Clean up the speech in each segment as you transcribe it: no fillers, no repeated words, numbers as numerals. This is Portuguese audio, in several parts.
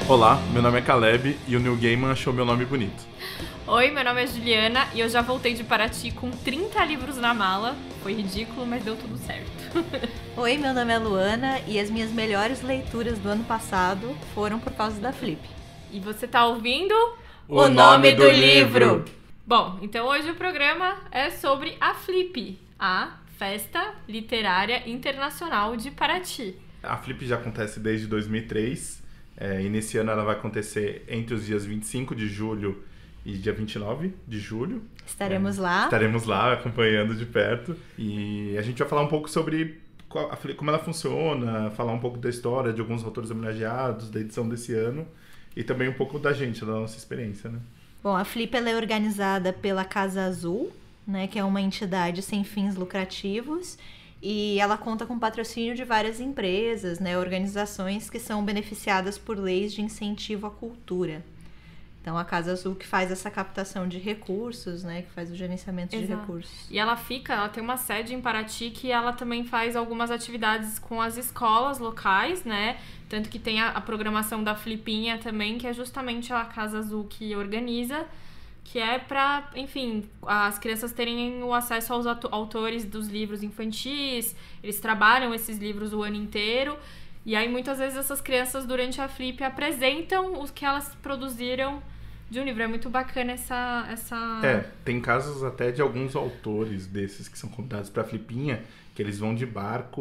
Olá, meu nome é Caleb e o Neil Gaiman achou meu nome bonito. Oi, meu nome é Juliana e eu já voltei de Paraty com 30 livros na mala. Foi ridículo, mas deu tudo certo. Oi, meu nome é Luana e as minhas melhores leituras do ano passado foram por causa da Flip. E você tá ouvindo? O nome do livro! Bom, então hoje o programa é sobre a Flip, a Festa Literária Internacional de Paraty. A Flip já acontece desde 2003 e nesse ano ela vai acontecer entre os dias 25 de julho e dia 29 de julho. Estaremos lá. Estaremos lá acompanhando de perto. E a gente vai falar um pouco sobre como ela funciona, falar um pouco da história de alguns autores homenageados, da edição desse ano e também um pouco da gente, da nossa experiência, né? Bom, a Flip ela é organizada pela Casa Azul, né, que é uma entidade sem fins lucrativos, e ela conta com patrocínio de várias empresas, né, organizações que são beneficiadas por leis de incentivo à cultura. Então, a Casa Azul que faz essa captação de recursos, né? Que faz o gerenciamento de recursos. E ela tem uma sede em Paraty que ela também faz algumas atividades com as escolas locais, né? Tanto que tem a programação da Flipinha também, que é justamente a Casa Azul que organiza, que é para, enfim, as crianças terem o acesso aos autores dos livros infantis. Eles trabalham esses livros o ano inteiro. E aí, muitas vezes, essas crianças, durante a Flip, apresentam os que elas produziram de um livro. É muito bacana essa... tem casos até de alguns autores desses que são convidados pra Flipinha, que eles vão de barco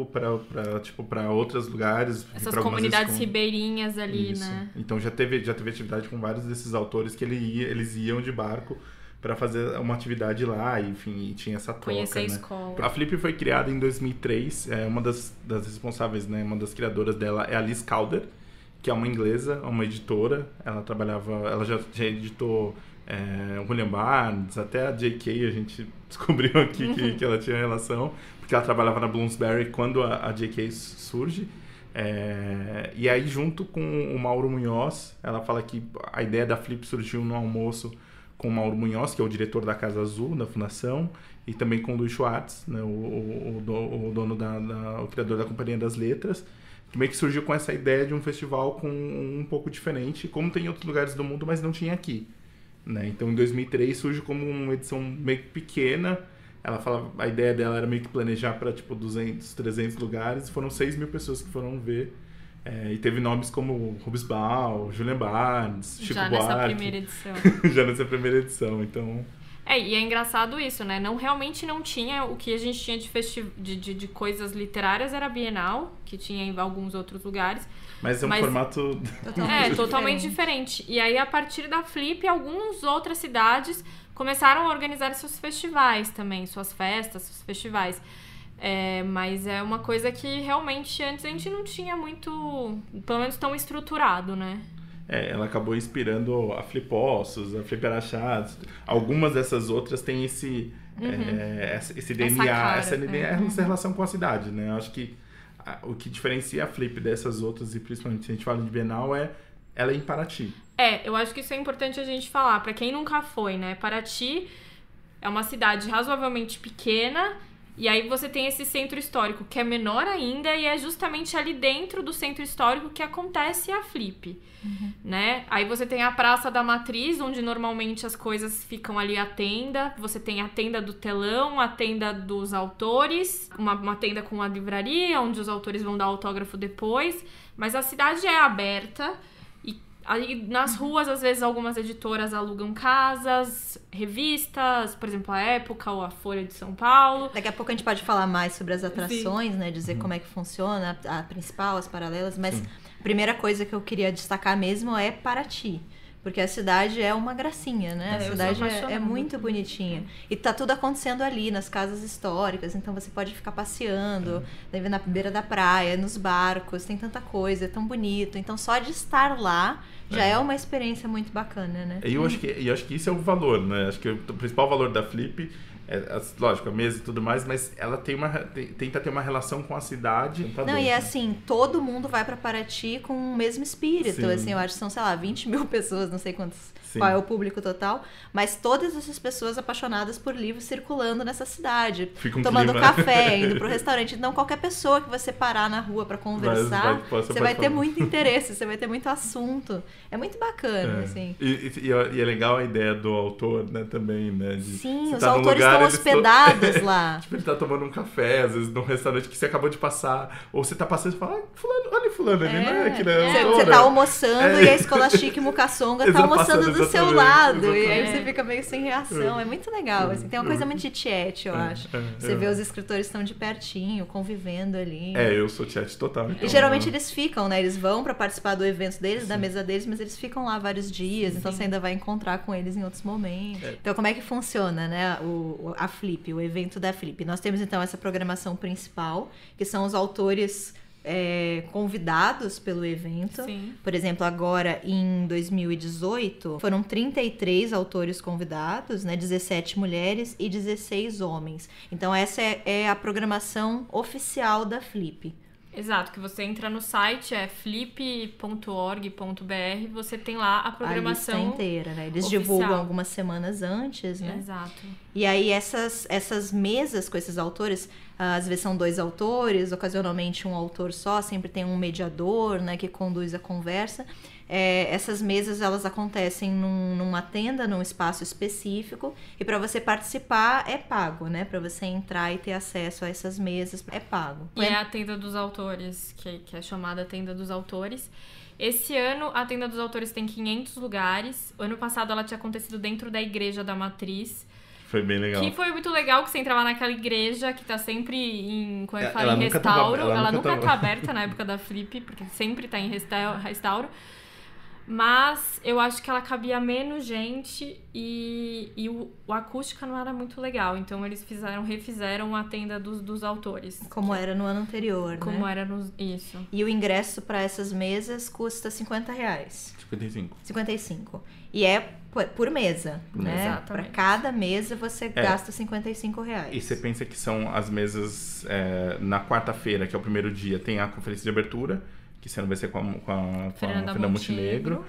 pra outros lugares. Essas comunidades ribeirinhas ali, Isso. Né? Então já teve atividade com vários desses autores que eles iam de barco para fazer uma atividade lá, e tinha essa troca, conhecer a né? escola. A Flip foi criada em 2003, uma das responsáveis, né, uma das criadoras dela é a Liz Calder, que é uma inglesa, uma editora. Ela já editou William Barnes, até a J.K. a gente descobriu aqui que ela tinha relação, porque ela trabalhava na Bloomsbury quando a J.K. surge. E aí, junto com o Mauro Munhoz, ela fala que a ideia da Flip surgiu no almoço com o Mauro Munhoz, que é o diretor da Casa Azul, da fundação, e também com o Luiz Schwartz, né, o dono o criador da Companhia das Letras, que meio que surgiu com essa ideia de um festival com um pouco diferente, como tem em outros lugares do mundo, mas não tinha aqui, né? Então, em 2003, surge como uma edição meio que pequena. Ela fala, a ideia dela era meio que planejar para, 200, 300 lugares, e foram 6 mil pessoas que foram ver. E teve nomes como Hobsbawm, Julian Barnes, Chico Buarque. Já nessa primeira edição. Já nessa primeira edição, então... E é engraçado isso, né? Realmente não tinha o que a gente tinha de coisas literárias, era a Bienal, que tinha em alguns outros lugares. Mas um formato... Totalmente diferente. E aí, a partir da Flip, algumas outras cidades começaram a organizar seus festivais também, suas festas, seus festivais. Mas é uma coisa que realmente antes a gente não tinha muito, pelo menos tão estruturado, né? Ela acabou inspirando a Flipossos, a Fliperachados. Algumas dessas outras têm esse DNA, essa relação com a cidade, né? Eu acho que o que diferencia a Flip dessas outras, e principalmente se a gente fala de Bienal, ela é em Paraty. Eu acho que isso é importante a gente falar. Pra quem nunca foi, né? Paraty é uma cidade razoavelmente pequena. E aí você tem esse centro histórico que é menor ainda, e é justamente ali dentro do centro histórico que acontece a Flip, né? Aí você tem a Praça da Matriz, onde normalmente as coisas ficam ali à tenda. Você tem a tenda do telão, a tenda dos autores, uma tenda com a livraria, onde os autores vão dar autógrafo depois. Mas a cidade é aberta. Aí, nas ruas, às vezes, algumas editoras alugam casas, revistas, por exemplo, a Época ou a Folha de São Paulo. Daqui a pouco a gente pode falar mais sobre as atrações, né? Dizer como é que funciona, a principal, as paralelas. Mas a primeira coisa que eu queria destacar mesmo é Paraty. Porque a cidade é uma gracinha, né? A cidade é muito bonitinha. E tá tudo acontecendo ali, nas casas históricas. Então você pode ficar passeando, na beira da praia, nos barcos. Tem tanta coisa, é tão bonito. Então só de estar lá já é uma experiência muito bacana, né? E eu acho que isso é o valor, né? Acho que o principal valor da Flip Lógico, a mesa e tudo mais, mas ela tenta ter uma relação com a cidade. Não, e é assim, todo mundo vai pra Paraty com o mesmo espírito. Sim. Assim, eu acho que são, sei lá, 20 mil pessoas, não sei Sim. qual é o público total, mas todas essas pessoas apaixonadas por livros circulando nessa cidade, tomando café, indo pro restaurante. Então, qualquer pessoa que você parar na rua pra conversar, você vai ter muito interesse, você vai ter muito assunto. É muito bacana, assim. E é legal a ideia do autor, né, também, né? Sim, os autores estão hospedados lá. Tipo, ele tá tomando um café, às vezes, num restaurante que você acabou de passar, ou você tá passando e fala, fulano, olha fulano ali, né? Que você tá almoçando e a Escola Chique Mucaçonga tá almoçando do seu lado. Exatamente. E aí você fica meio sem reação. É muito legal, assim. Tem uma coisa muito de tiete, eu acho. Você vê os escritores estão de pertinho, convivendo ali. Eu sou tiete total. Então, e geralmente eles ficam, né? Eles vão pra participar do evento deles, da mesa deles, mas eles ficam lá vários dias, então você ainda vai encontrar com eles em outros momentos. Então, como é que funciona, né? A Flip, o evento da Flip. Nós temos, então, essa programação principal, que são os autores convidados pelo evento. Sim. Por exemplo, agora em 2018 foram 33 autores convidados, né? 17 mulheres e 16 homens. Então essa é a programação oficial da Flip. Exato, que você entra no site, flip.org.br, você tem lá a programação a lista inteira, né? Eles oficial. Divulgam algumas semanas antes, né? Exato. E aí essas mesas com esses autores, às vezes são 2 autores, ocasionalmente um autor só, sempre tem um mediador, né, que conduz a conversa. Essas mesas, elas acontecem numa tenda, num espaço específico, e para você participar é pago, né? Para você entrar e ter acesso a essas mesas é pago. E é a tenda dos autores, que é chamada Tenda dos Autores. Esse ano, a Tenda dos Autores tem 500 lugares. O ano passado, ela tinha acontecido dentro da Igreja da Matriz. Foi bem legal. Que foi muito legal, que você entrava naquela igreja que tá sempre em restauro. Ela nunca tá aberta na época da Flip, porque sempre tá em restauro. Mas eu acho que ela cabia menos gente e o acústica não era muito legal. Então eles refizeram a tenda dos autores. Como era no ano anterior, Como né? era isso. E o ingresso para essas mesas custa R$50. 55. E é por mesa, né? Para cada mesa você gasta R$55. E você pensa que são as mesas na quarta-feira, que é o primeiro dia, tem a conferência de abertura, que esse ano vai ser com a Fernanda Montenegro.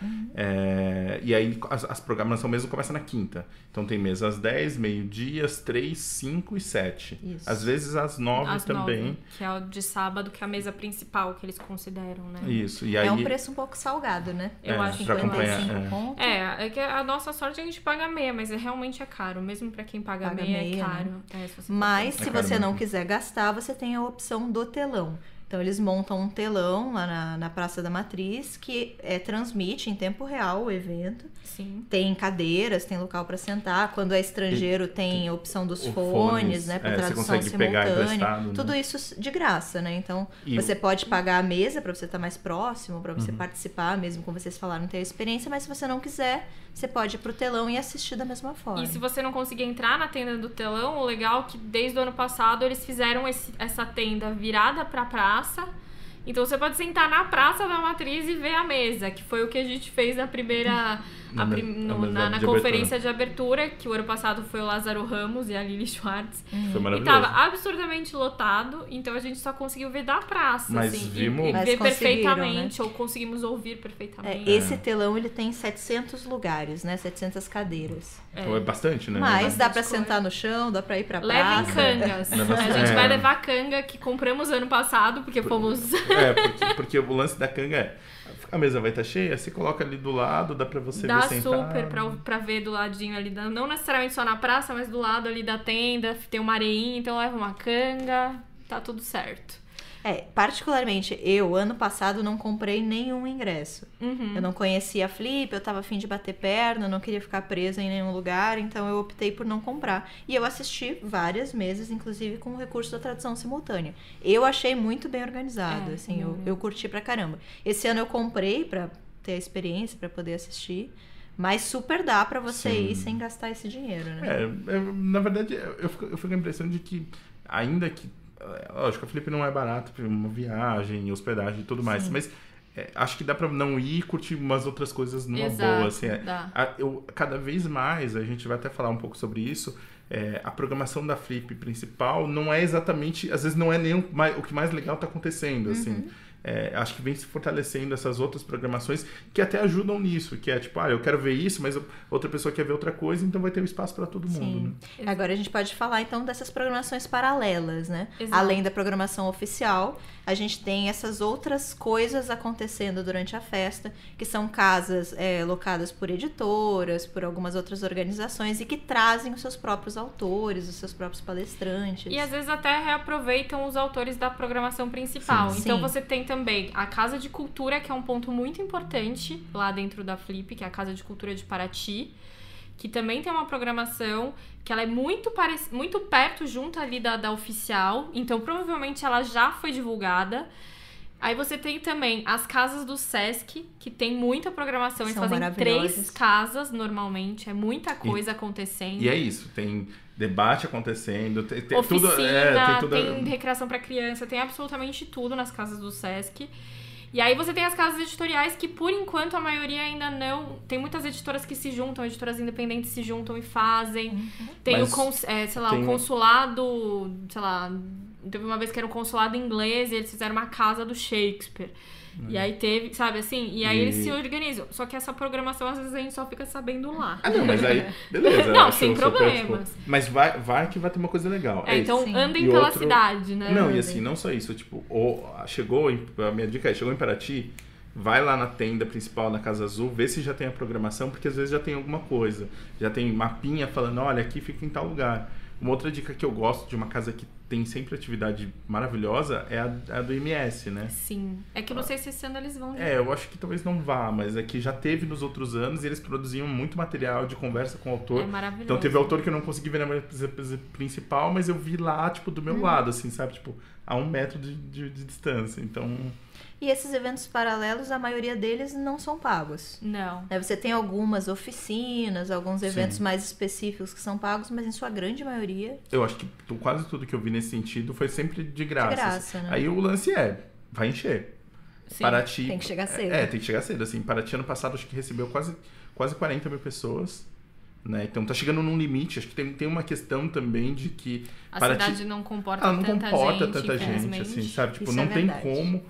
E aí as programação mesmo começa na quinta. Então tem mesa às 10, meio-dia, às 3, 5 e 7. Isso. Às vezes às 9 também. 9, que é o de sábado, que é a mesa principal que eles consideram, né? Isso. E aí, é um preço um pouco salgado, né? Eu acho que 55 pontos. É que a nossa sorte a gente paga meia, mas realmente é caro. Mesmo pra quem paga meia, é caro. Né? Mas se você não quiser gastar, você tem a opção do telão. Então, eles montam um telão lá na Praça da Matriz que transmite em tempo real o evento. Sim. Tem cadeiras, tem local para sentar. Quando é estrangeiro, tem a opção dos fones, né? Para tradução simultânea. Tudo isso de graça, né? Então, você pode pagar a mesa para você estar mais próximo, para você participar, mesmo como vocês falaram, ter a experiência. Mas se você não quiser, você pode ir pro telão e assistir da mesma forma. E se você não conseguir entrar na tenda do telão, o legal é que desde o ano passado eles fizeram essa tenda virada pra praça. Então você pode sentar na Praça da Matriz e ver a mesa, que foi o que a gente fez na primeira na conferência de abertura, que o ano passado foi o Lázaro Ramos e a Lili Schwartz. Foi maravilhoso. E tava absurdamente lotado, então a gente só conseguiu ver da praça, mas assim, vimos... e ver perfeitamente, né? Ou conseguimos ouvir perfeitamente. Esse telão, ele tem 700 lugares, né? 700 cadeiras. Então é bastante, né? Mas dá pra sentar no chão, dá pra ir pra praça. Levem cangas. A gente vai levar canga que compramos ano passado, porque fomos... porque o lance da canga a mesa vai estar cheia, você coloca ali do lado, dá pra você ver sentar. Dá super pra ver do ladinho ali, não necessariamente só na praça, mas do lado ali da tenda, tem uma areinha, então leva uma canga, tá tudo certo. Particularmente, ano passado, não comprei nenhum ingresso. Uhum. Eu não conhecia a Flip, eu tava a fim de bater perna, não queria ficar presa em nenhum lugar, então eu optei por não comprar. E eu assisti várias mesas, inclusive com o recurso da tradução simultânea. Eu achei muito bem organizado, assim, eu curti pra caramba. Esse ano eu comprei pra ter a experiência, pra poder assistir. Mas super dá pra você ir sem gastar esse dinheiro, né? Na verdade, eu fico com a impressão de que, ainda que lógico, a Flip não é barato, uma viagem, hospedagem e tudo mais, mas acho que dá pra não ir e curtir umas outras coisas numa boa, assim. Dá. Cada vez mais, a gente vai até falar um pouco sobre isso, a programação da Flip principal não é exatamente, às vezes não é nem o que mais legal tá acontecendo, assim. Acho que vem se fortalecendo essas outras programações que até ajudam nisso, que é tipo, eu quero ver isso, mas outra pessoa quer ver outra coisa, então vai ter um espaço para todo mundo. Né? Agora a gente pode falar então dessas programações paralelas, né? Exato. Além da programação oficial, a gente tem essas outras coisas acontecendo durante a festa, que são casas locadas por editoras, por algumas outras organizações e que trazem os seus próprios autores, os seus próprios palestrantes. E às vezes até reaproveitam os autores da programação principal. Sim. Então Sim. você tem também a Casa de Cultura, que é um ponto muito importante lá dentro da Flip, que é a Casa de Cultura de Paraty, que também tem uma programação que ela é muito perto, junto ali da oficial, então provavelmente ela já foi divulgada. Aí você tem também as casas do Sesc, que tem muita programação, eles fazem 3 casas normalmente, é muita coisa acontecendo. E é isso, tem debate acontecendo, tem oficina, tudo, tem recreação para criança, tem absolutamente tudo nas casas do Sesc. E aí você tem as casas editoriais que, por enquanto, a maioria ainda não... Tem muitas editoras que se juntam, editoras independentes se juntam e fazem. Tem o consulado, sei lá... Teve uma vez que era um consulado inglês e eles fizeram uma casa do Shakespeare. E aí teve, sabe assim? E aí eles se organizam. Só que essa programação, às vezes, a gente só fica sabendo lá. Não, mas aí, beleza. Não, sem problemas. Mas vai que vai ter uma coisa legal. Então, Sim. andem pela cidade, né? Não, e assim, não só isso. Tipo, a minha dica é, chegou em Paraty, vai lá na tenda principal da Casa Azul, vê se já tem a programação, porque às vezes já tem alguma coisa. Já tem mapinha falando, olha, aqui fica em tal lugar. Uma outra dica que eu gosto de uma casa que tem sempre atividade maravilhosa é a do MS, né? Sim. É que eu não sei se esse ano eles vão... Eu acho que talvez não vá, mas é que já teve nos outros anos e eles produziam muito material de conversa com o autor. É maravilhoso. Então teve autor que eu não consegui ver na minha principal, mas eu vi lá, tipo, do meu lado, assim, sabe? Tipo, a 1 metro de distância. Então... E esses eventos paralelos, a maioria deles não são pagos. Não. Você tem algumas oficinas, alguns eventos mais específicos que são pagos, mas em sua grande maioria... Eu acho que quase tudo que eu vi nesse sentido foi sempre de graça. De graça, né? Aí o lance vai encher. Sim. Paraty... Tem que chegar cedo. Tem que chegar cedo. Assim, Paraty ano passado acho que recebeu quase 40 mil pessoas. Né? Então tá chegando num limite. Acho que tem uma questão também de que... A cidade não comporta tanta gente, assim, sabe? Tipo, Isso não tem verdade. como...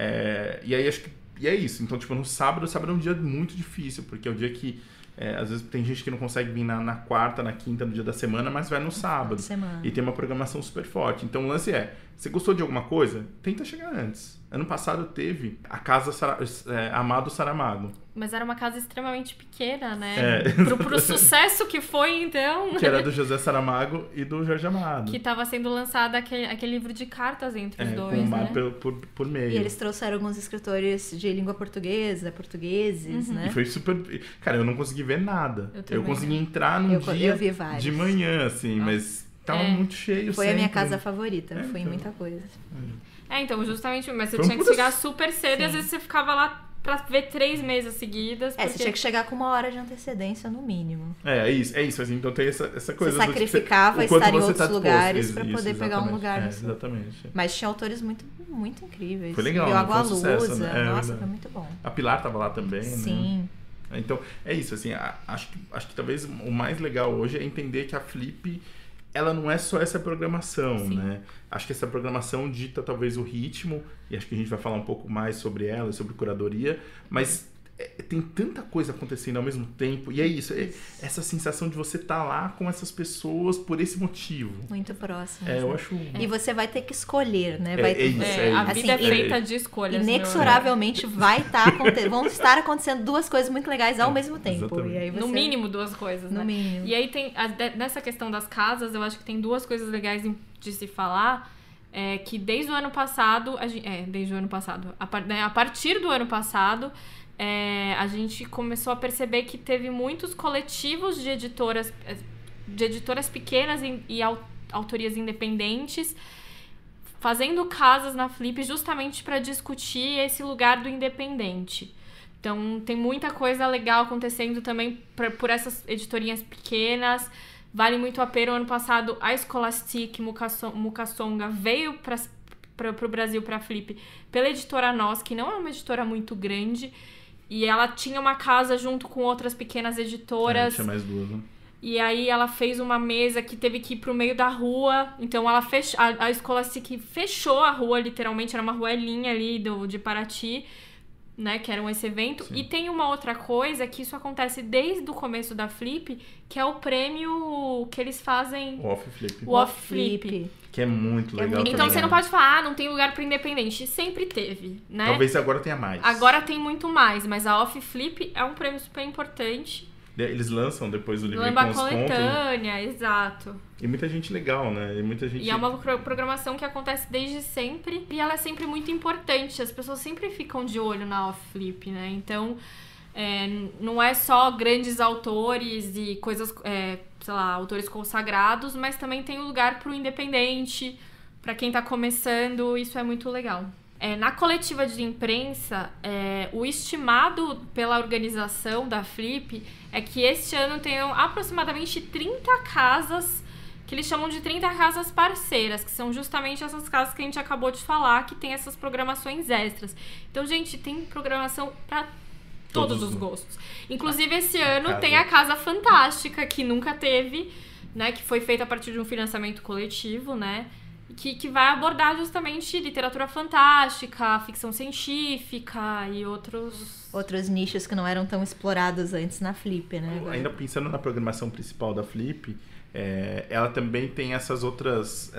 E aí acho que é isso. Então, tipo, no sábado é um dia muito difícil, porque é o dia que às vezes tem gente que não consegue vir na quarta, na quinta, no dia da semana, mas vai no sábado. E tem uma programação super forte. Então o lance você gostou de alguma coisa? Tenta chegar antes. Ano passado teve a Casa Amado Saramago. Mas era uma casa extremamente pequena, né? Pro sucesso que foi, então... Que era do José Saramago e do Jorge Amado. Que estava sendo lançado aquele livro de cartas entre os dois, com o mar né? por meio. E eles trouxeram alguns escritores de língua portuguesa, portugueses, né? E foi super... Cara, eu não consegui ver nada. Eu consegui entrar num eu dia vi vários. de manhã, assim, mas tava muito cheio. Foi sempre. a minha casa favorita, fui em então. muita coisa. Então, justamente, mas você Foi tinha que chegar super cedo e às vezes você ficava lá pra ver 3 mesas seguidas. Você tinha que chegar com 1 hora de antecedência, no mínimo. É isso. Assim, então tem essa coisa... Você sacrificava estar em outros lugares pra poder pegar um lugar. Exatamente. Mas tinha autores muito, muito incríveis. Foi legal, Viu né? Água Foi um sucesso, Lusa. né? Nossa, foi muito bom. A Pilar tava lá também, Sim. né? Então, é isso, assim, acho que talvez o mais legal hoje é entender que a Flip, ela não é só essa programação, né? Acho que essa programação dita talvez o ritmo, e acho que a gente vai falar um pouco mais sobre ela, sobre curadoria, mas tem tanta coisa acontecendo ao mesmo tempo, e é isso, essa sensação de você estar lá com essas pessoas por esse motivo. Muito próximo. Eu acho... E você vai ter que escolher, né? A vida é feita de escolhas. Inexoravelmente vão estar acontecendo 2 coisas muito legais ao mesmo tempo. E aí No mínimo 2 coisas, né? No mínimo. E aí tem, nessa questão das casas, eu acho que tem 2 coisas legais de se falar, que desde o ano passado, a partir do ano passado, a gente começou a perceber que teve muitos coletivos de editoras pequenas e autorias independentes fazendo casas na Flip justamente para discutir esse lugar do independente. Então tem muita coisa legal acontecendo também por essas editorinhas pequenas. Vale muito a pena. O ano passado a Scholastic Mukasonga veio para o Brasil, para a Flip, pela editora Nós, que não é uma editora muito grande. E ela tinha uma casa junto com outras pequenas editoras. Tinha mais 2, né? E aí ela fez uma mesa que teve que ir pro meio da rua. Então ela a escola fechou a rua, literalmente, era uma ruelinha ali de Paraty, né, que era esse evento. Sim. E tem uma outra coisa que isso acontece desde o começo da Flip, que é o prêmio que eles fazem... O Off Flip. O Off Flip. Que é muito legal Então também, você não pode falar, não tem lugar para independente. Sempre teve, né? Talvez agora tenha mais. Agora tem muito mais, mas a Off Flip é um prêmio super importante. Eles lançam depois o livro com os coletânea, contos. Exato. E muita gente legal, né? E é uma programação que acontece desde sempre. E ela é sempre muito importante. As pessoas sempre ficam de olho na Off Flip, né? Então, não é só grandes autores e coisas, sei lá, autores consagrados, mas também tem um lugar pro independente, pra quem tá começando. Isso é muito legal. Na coletiva de imprensa, o estimado pela organização da Flip é que este ano tenham aproximadamente 30 casas, que eles chamam de 30 casas parceiras, que são justamente essas casas que a gente acabou de falar, que tem essas programações extras. Então, gente, tem programação para todos os gostos. Inclusive, esse ano tem a Casa Fantástica, que nunca teve, né, que foi feita a partir de um financiamento coletivo, né? Que vai abordar justamente literatura fantástica, ficção científica e outros nichos que não eram tão explorados antes na Flip, né? Ainda pensando na programação principal da Flip, ela também tem outros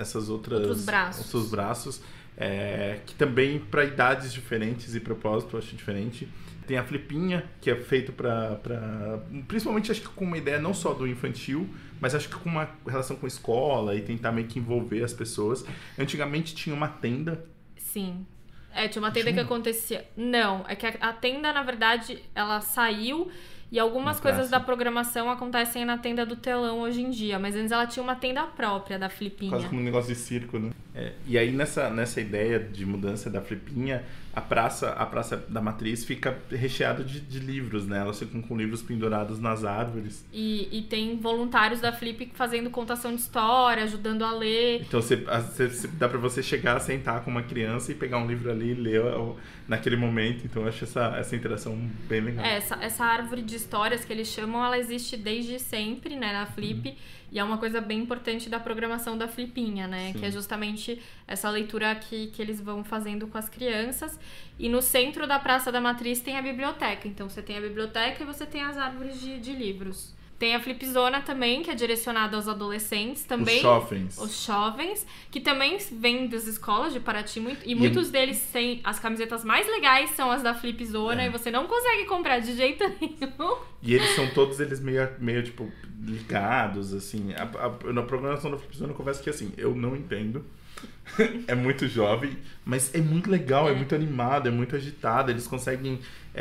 braços, que também para idades diferentes e propósito eu acho diferente. Tem a Flipinha, que é feito para principalmente acho que com uma ideia não só do infantil, mas acho que com uma relação com a escola e tentar meio que envolver as pessoas. Antigamente tinha uma tenda. Sim. Tinha uma tenda que acontecia... Não, é que a tenda, na verdade, ela saiu e algumas coisas da programação acontecem na tenda do telão hoje em dia, mas antes ela tinha uma tenda própria da Flipinha. Quase como um negócio de circo, né? E aí nessa ideia de mudança da Flipinha, a praça da Matriz fica recheada de livros, né? Elas ficam com livros pendurados nas árvores. E tem voluntários da Flip fazendo contação de história, ajudando a ler. Então dá pra você chegar, sentar com uma criança e pegar um livro ali e ler naquele momento. Então eu acho essa interação bem legal. Essa árvore de histórias que eles chamam, ela existe desde sempre, né, na Flip. E é uma coisa bem importante da programação da Flipinha, né? Sim. Que é justamente essa leitura que eles vão fazendo com as crianças. E no centro da Praça da Matriz tem a biblioteca. Então você tem a biblioteca e você tem as árvores de livros. Tem a Flipzona também, que é direcionada aos adolescentes também. Os jovens, que também vêm das escolas de Paraty. Muitos deles têm as camisetas mais legais, são as da Flipzona, e você não consegue comprar de jeito nenhum. E eles são todos meio tipo, ligados, assim. Na programação da Flipzona eu confesso que, assim, eu não entendo. É muito jovem, mas é muito legal, é muito animado, é muito agitado. Eles conseguem,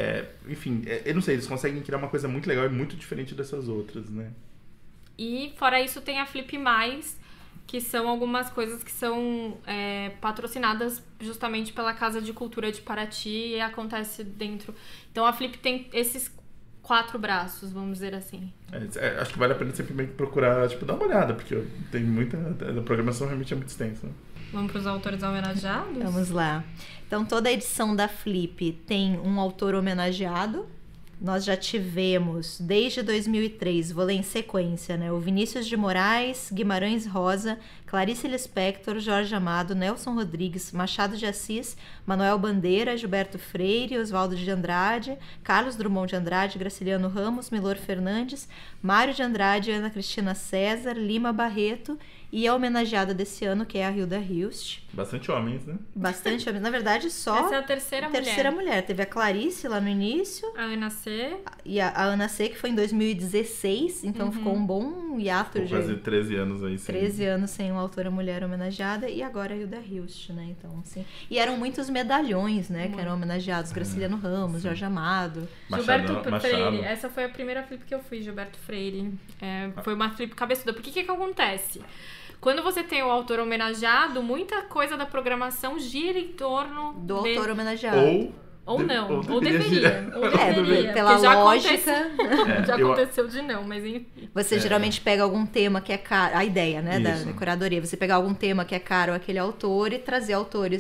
eu não sei, eles conseguem criar uma coisa muito legal e muito diferente dessas outras, né? E fora isso tem a Flip Mais, que são algumas coisas que são patrocinadas justamente pela Casa de Cultura de Paraty e acontece dentro. Então a Flip tem esses 4 braços, vamos dizer assim. Acho que vale a pena simplesmente procurar, tipo, dar uma olhada, porque tem a programação realmente é muito extensa. Vamos para os autores homenageados? Vamos lá. Então, toda edição da Flip tem um autor homenageado. Nós já tivemos, desde 2003, vou ler em sequência, né? O Vinícius de Moraes, Guimarães Rosa, Clarice Lispector, Jorge Amado, Nelson Rodrigues, Machado de Assis, Manuel Bandeira, Gilberto Freire, Oswaldo de Andrade, Carlos Drummond de Andrade, Graciliano Ramos, Milor Fernandes, Mário de Andrade, Ana Cristina César, Lima Barreto e a homenageada desse ano, que é a Hilda Hilst. Bastante homens, né? Bastante homens. Na verdade, só... Essa é a terceira mulher. Teve a Clarice lá no início. A Ana C. E a Ana C, que foi em 2016. Então ficou um bom hiato de... Quase 13 anos aí. 13 anos sem uma autora mulher homenageada. E agora a Hilda Hilst, né? Então, assim... E eram muitos medalhões, né? Que eram homenageados. Graciliano Ramos, Jorge Amado. Gilberto Freire. Essa foi a primeira flip que eu fiz, Gilberto Freire. Foi uma flip cabeçuda. Porque o que acontece? Quando você tem o autor homenageado, muita coisa da programação gira em torno do autor homenageado. Ou deveria. Pela lógica. Já aconteceu de não, mas enfim. Você geralmente pega algum tema que é caro, a ideia, né, da curadoria, você pegar algum tema que é caro àquele autor e trazer autores que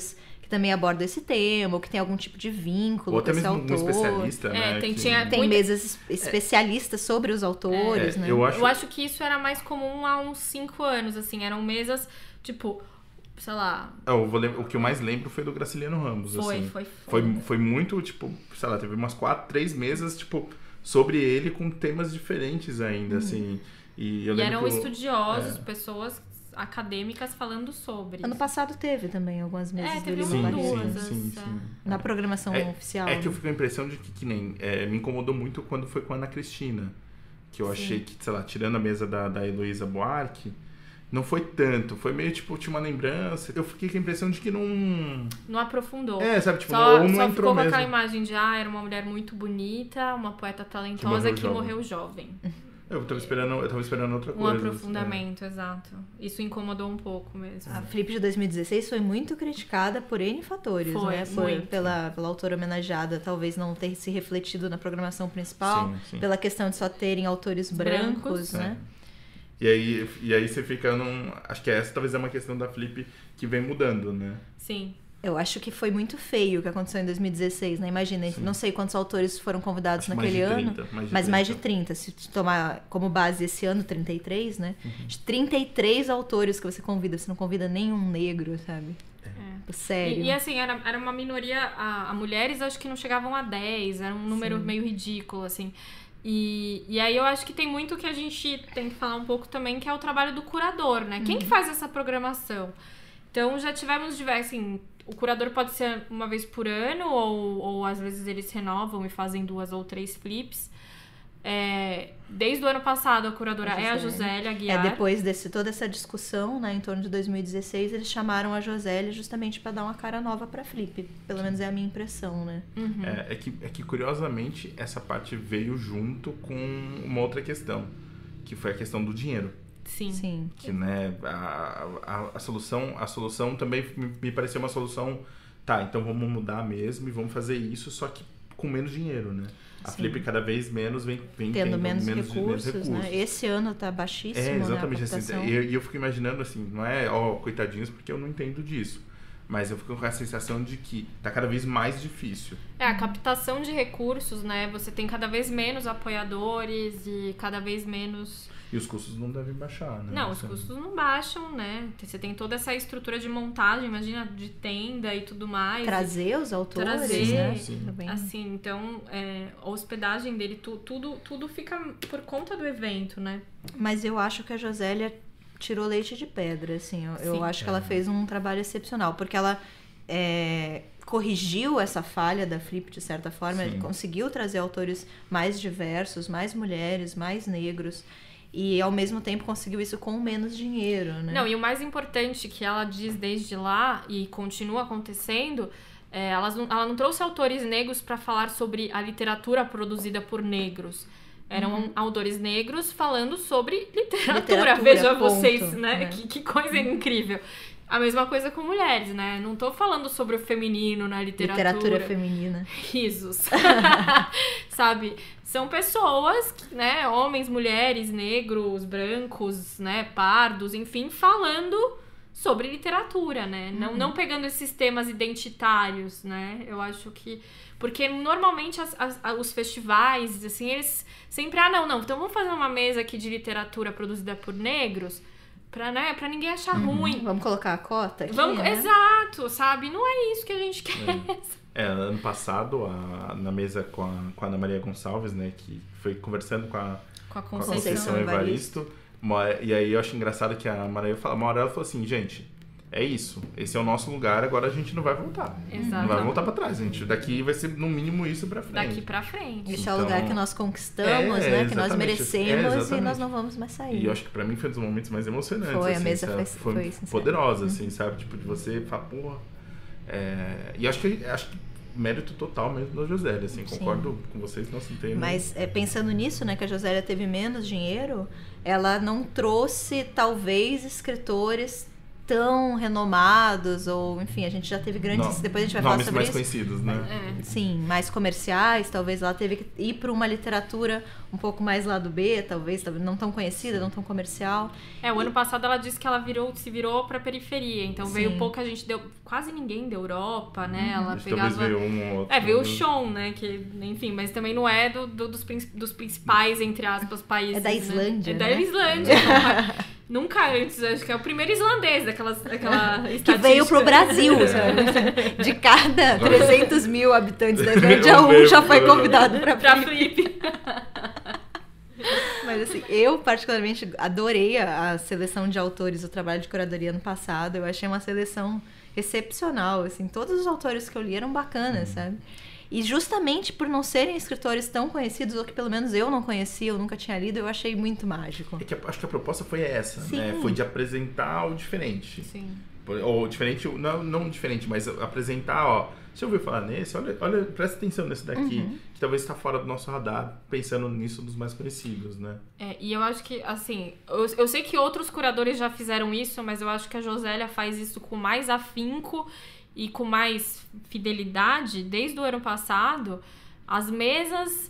também abordam esse tema, ou que tem algum tipo de vínculo ou com até esse mesmo autor. um especialista, né? Tem mesas especialistas sobre os autores, né? Eu acho que isso era mais comum há uns 5 anos, assim. Eram mesas, tipo, sei lá... O que eu mais lembro foi do Graciliano Ramos, assim. Foi muito, tipo, sei lá, teve umas 3 mesas, tipo, sobre ele com temas diferentes ainda, assim. E eram estudiosos, pessoas acadêmicas falando sobre. Ano passado teve também algumas mesas teve dele no duas. Sim. Na programação oficial. É que eu fico com a impressão de que nem... me incomodou muito quando foi com a Ana Cristina. Que eu achei que, sei lá, tirando a mesa da Heloísa Buarque, não foi tanto. Foi meio, tipo, tinha uma lembrança. Eu fiquei com a impressão de que não aprofundou. Sabe, tipo, só não ficou entrou com mesmo. aquela imagem de, era uma mulher muito bonita, uma poeta talentosa que morreu jovem. Eu tava esperando outra coisa. Um aprofundamento, exato. Isso incomodou um pouco mesmo. A Flip de 2016 foi muito criticada por N fatores, né? Foi pela autora homenageada talvez não ter se refletido na programação principal, pela questão de só terem autores brancos, né? E aí você fica acho que essa talvez é uma questão da Flip que vem mudando, né? Sim. Eu acho que foi muito feio o que aconteceu em 2016, né? Imagina, não sei quantos autores foram convidados naquele ano, mas mais de 30. Se tomar como base esse ano, 33, né? 33 autores que você convida, você não convida nenhum negro, sabe? Sério. E assim, era uma minoria, a mulheres acho que não chegavam a 10, era um número meio ridículo, assim. E aí eu acho que tem muito que a gente tem que falar um pouco também, que é o trabalho do curador, né? Quem que faz essa programação? Então já tivemos assim, o curador pode ser uma vez por ano, ou às vezes eles renovam e fazem 2 ou 3 flips. Desde o ano passado a curadora é a Josélia Aguiar. Depois de toda essa discussão, né, em torno de 2016, eles chamaram a Josélia justamente para dar uma cara nova para Flip. Pelo menos é a minha impressão, né? Uhum. É que curiosamente essa parte veio junto com uma outra questão, que foi a questão do dinheiro. Sim. Que, né, a solução também me pareceu uma solução, então vamos mudar mesmo e vamos fazer isso, só que com menos dinheiro, né? A Flip cada vez menos vem tendo menos recursos, né? Esse ano tá baixíssimo, exatamente, né, a assim. E eu fico imaginando, assim, não é, coitadinhos, porque eu não entendo disso. Mas eu fico com a sensação de que tá cada vez mais difícil. A captação de recursos, né? Você tem cada vez menos apoiadores e cada vez menos... E os custos não devem baixar, né? Não, os custos não baixam, né? Você tem toda essa estrutura de montagem, imagina, de tenda e tudo mais. Trazer os autores, né? Assim, então, a hospedagem dele, tudo fica por conta do evento, né? Mas eu acho que a Josélia tirou leite de pedra, assim. Eu acho que ela fez um trabalho excepcional, porque ela corrigiu essa falha da Flip, de certa forma. Ele conseguiu trazer autores mais diversos, mais mulheres, mais negros. E, ao mesmo tempo, conseguiu isso com menos dinheiro, né? Não, e o mais importante que ela diz desde lá, e continua acontecendo, ela não trouxe autores negros para falar sobre a literatura produzida por negros. Eram autores negros falando sobre literatura. Veja ponto, vocês, né? Que coisa incrível. A mesma coisa com mulheres, né? Não tô falando sobre o feminino na literatura. Literatura feminina. Risos. Sabe? São pessoas, né? Homens, mulheres, negros, brancos, né? Pardos, enfim, falando sobre literatura, né? Não pegando esses temas identitários, né? Eu acho que... Porque normalmente os festivais, assim, eles sempre... não, então vamos fazer uma mesa aqui de literatura produzida por negros... Pra ninguém achar ruim. Vamos colocar a cota aqui, né? Exato, sabe? Não é isso que a gente quer. Ano passado, na mesa com a Ana Maria Gonçalves, né? Que foi conversando com a Conceição Evaristo. E aí eu acho engraçado que a Maria uma hora ela falou assim, gente, é isso. Esse é o nosso lugar, agora a gente não vai voltar. Exato. Não vai voltar pra trás, gente. Daqui vai ser, no mínimo, isso pra frente. Daqui pra frente. Esse é o lugar que nós conquistamos, né? Que nós merecemos e nós não vamos mais sair. E eu acho que pra mim foi um dos momentos mais emocionantes. Foi, assim, a mesa foi poderosa, assim, sabe? Tipo, de você falar, porra... E acho que mérito total mesmo da Josélia, assim. Concordo com vocês, não se entende. Mas pensando nisso, né? Que a Josélia teve menos dinheiro, ela não trouxe, talvez, escritores tão renomados, ou enfim, a gente já teve grandes... Depois a gente vai falar sobre mais isso. Conhecidos, né? Sim, mais comerciais, talvez ela teve que ir para uma literatura um pouco mais lado B, talvez não tão conhecida, não tão comercial. O ano passado ela disse que ela se virou pra periferia, então veio pouca gente, quase ninguém da Europa, né? Ela pegava... Talvez veio um ou outro. Veio o Sean, né? Que, enfim, mas também não é dos principais, entre aspas, países. É da Islândia, né? É da Islândia. Nunca antes, acho que é o primeiro islandês daquela estatística. Que veio pro Brasil, sabe? De cada 300 mil habitantes da Islândia, um já foi convidado pra Flip. Mas assim, eu particularmente adorei a seleção de autores do trabalho de curadoria no passado. Eu achei uma seleção excepcional, assim. Todos os autores que eu li eram bacanas, sabe? E justamente por não serem escritores tão conhecidos, ou que pelo menos eu não conhecia, eu nunca tinha lido, eu achei muito mágico. Acho que a proposta foi essa, né? Foi de apresentar o diferente. Sim. Ou diferente, não diferente, mas apresentar, ó, você ouviu falar nesse? Olha, presta atenção nesse daqui, que talvez está fora do nosso radar, pensando nisso dos mais conhecidos, né? E eu acho que, assim, eu sei que outros curadores já fizeram isso, mas eu acho que a Josélia faz isso com mais afinco e com mais fidelidade. Desde o ano passado, as mesas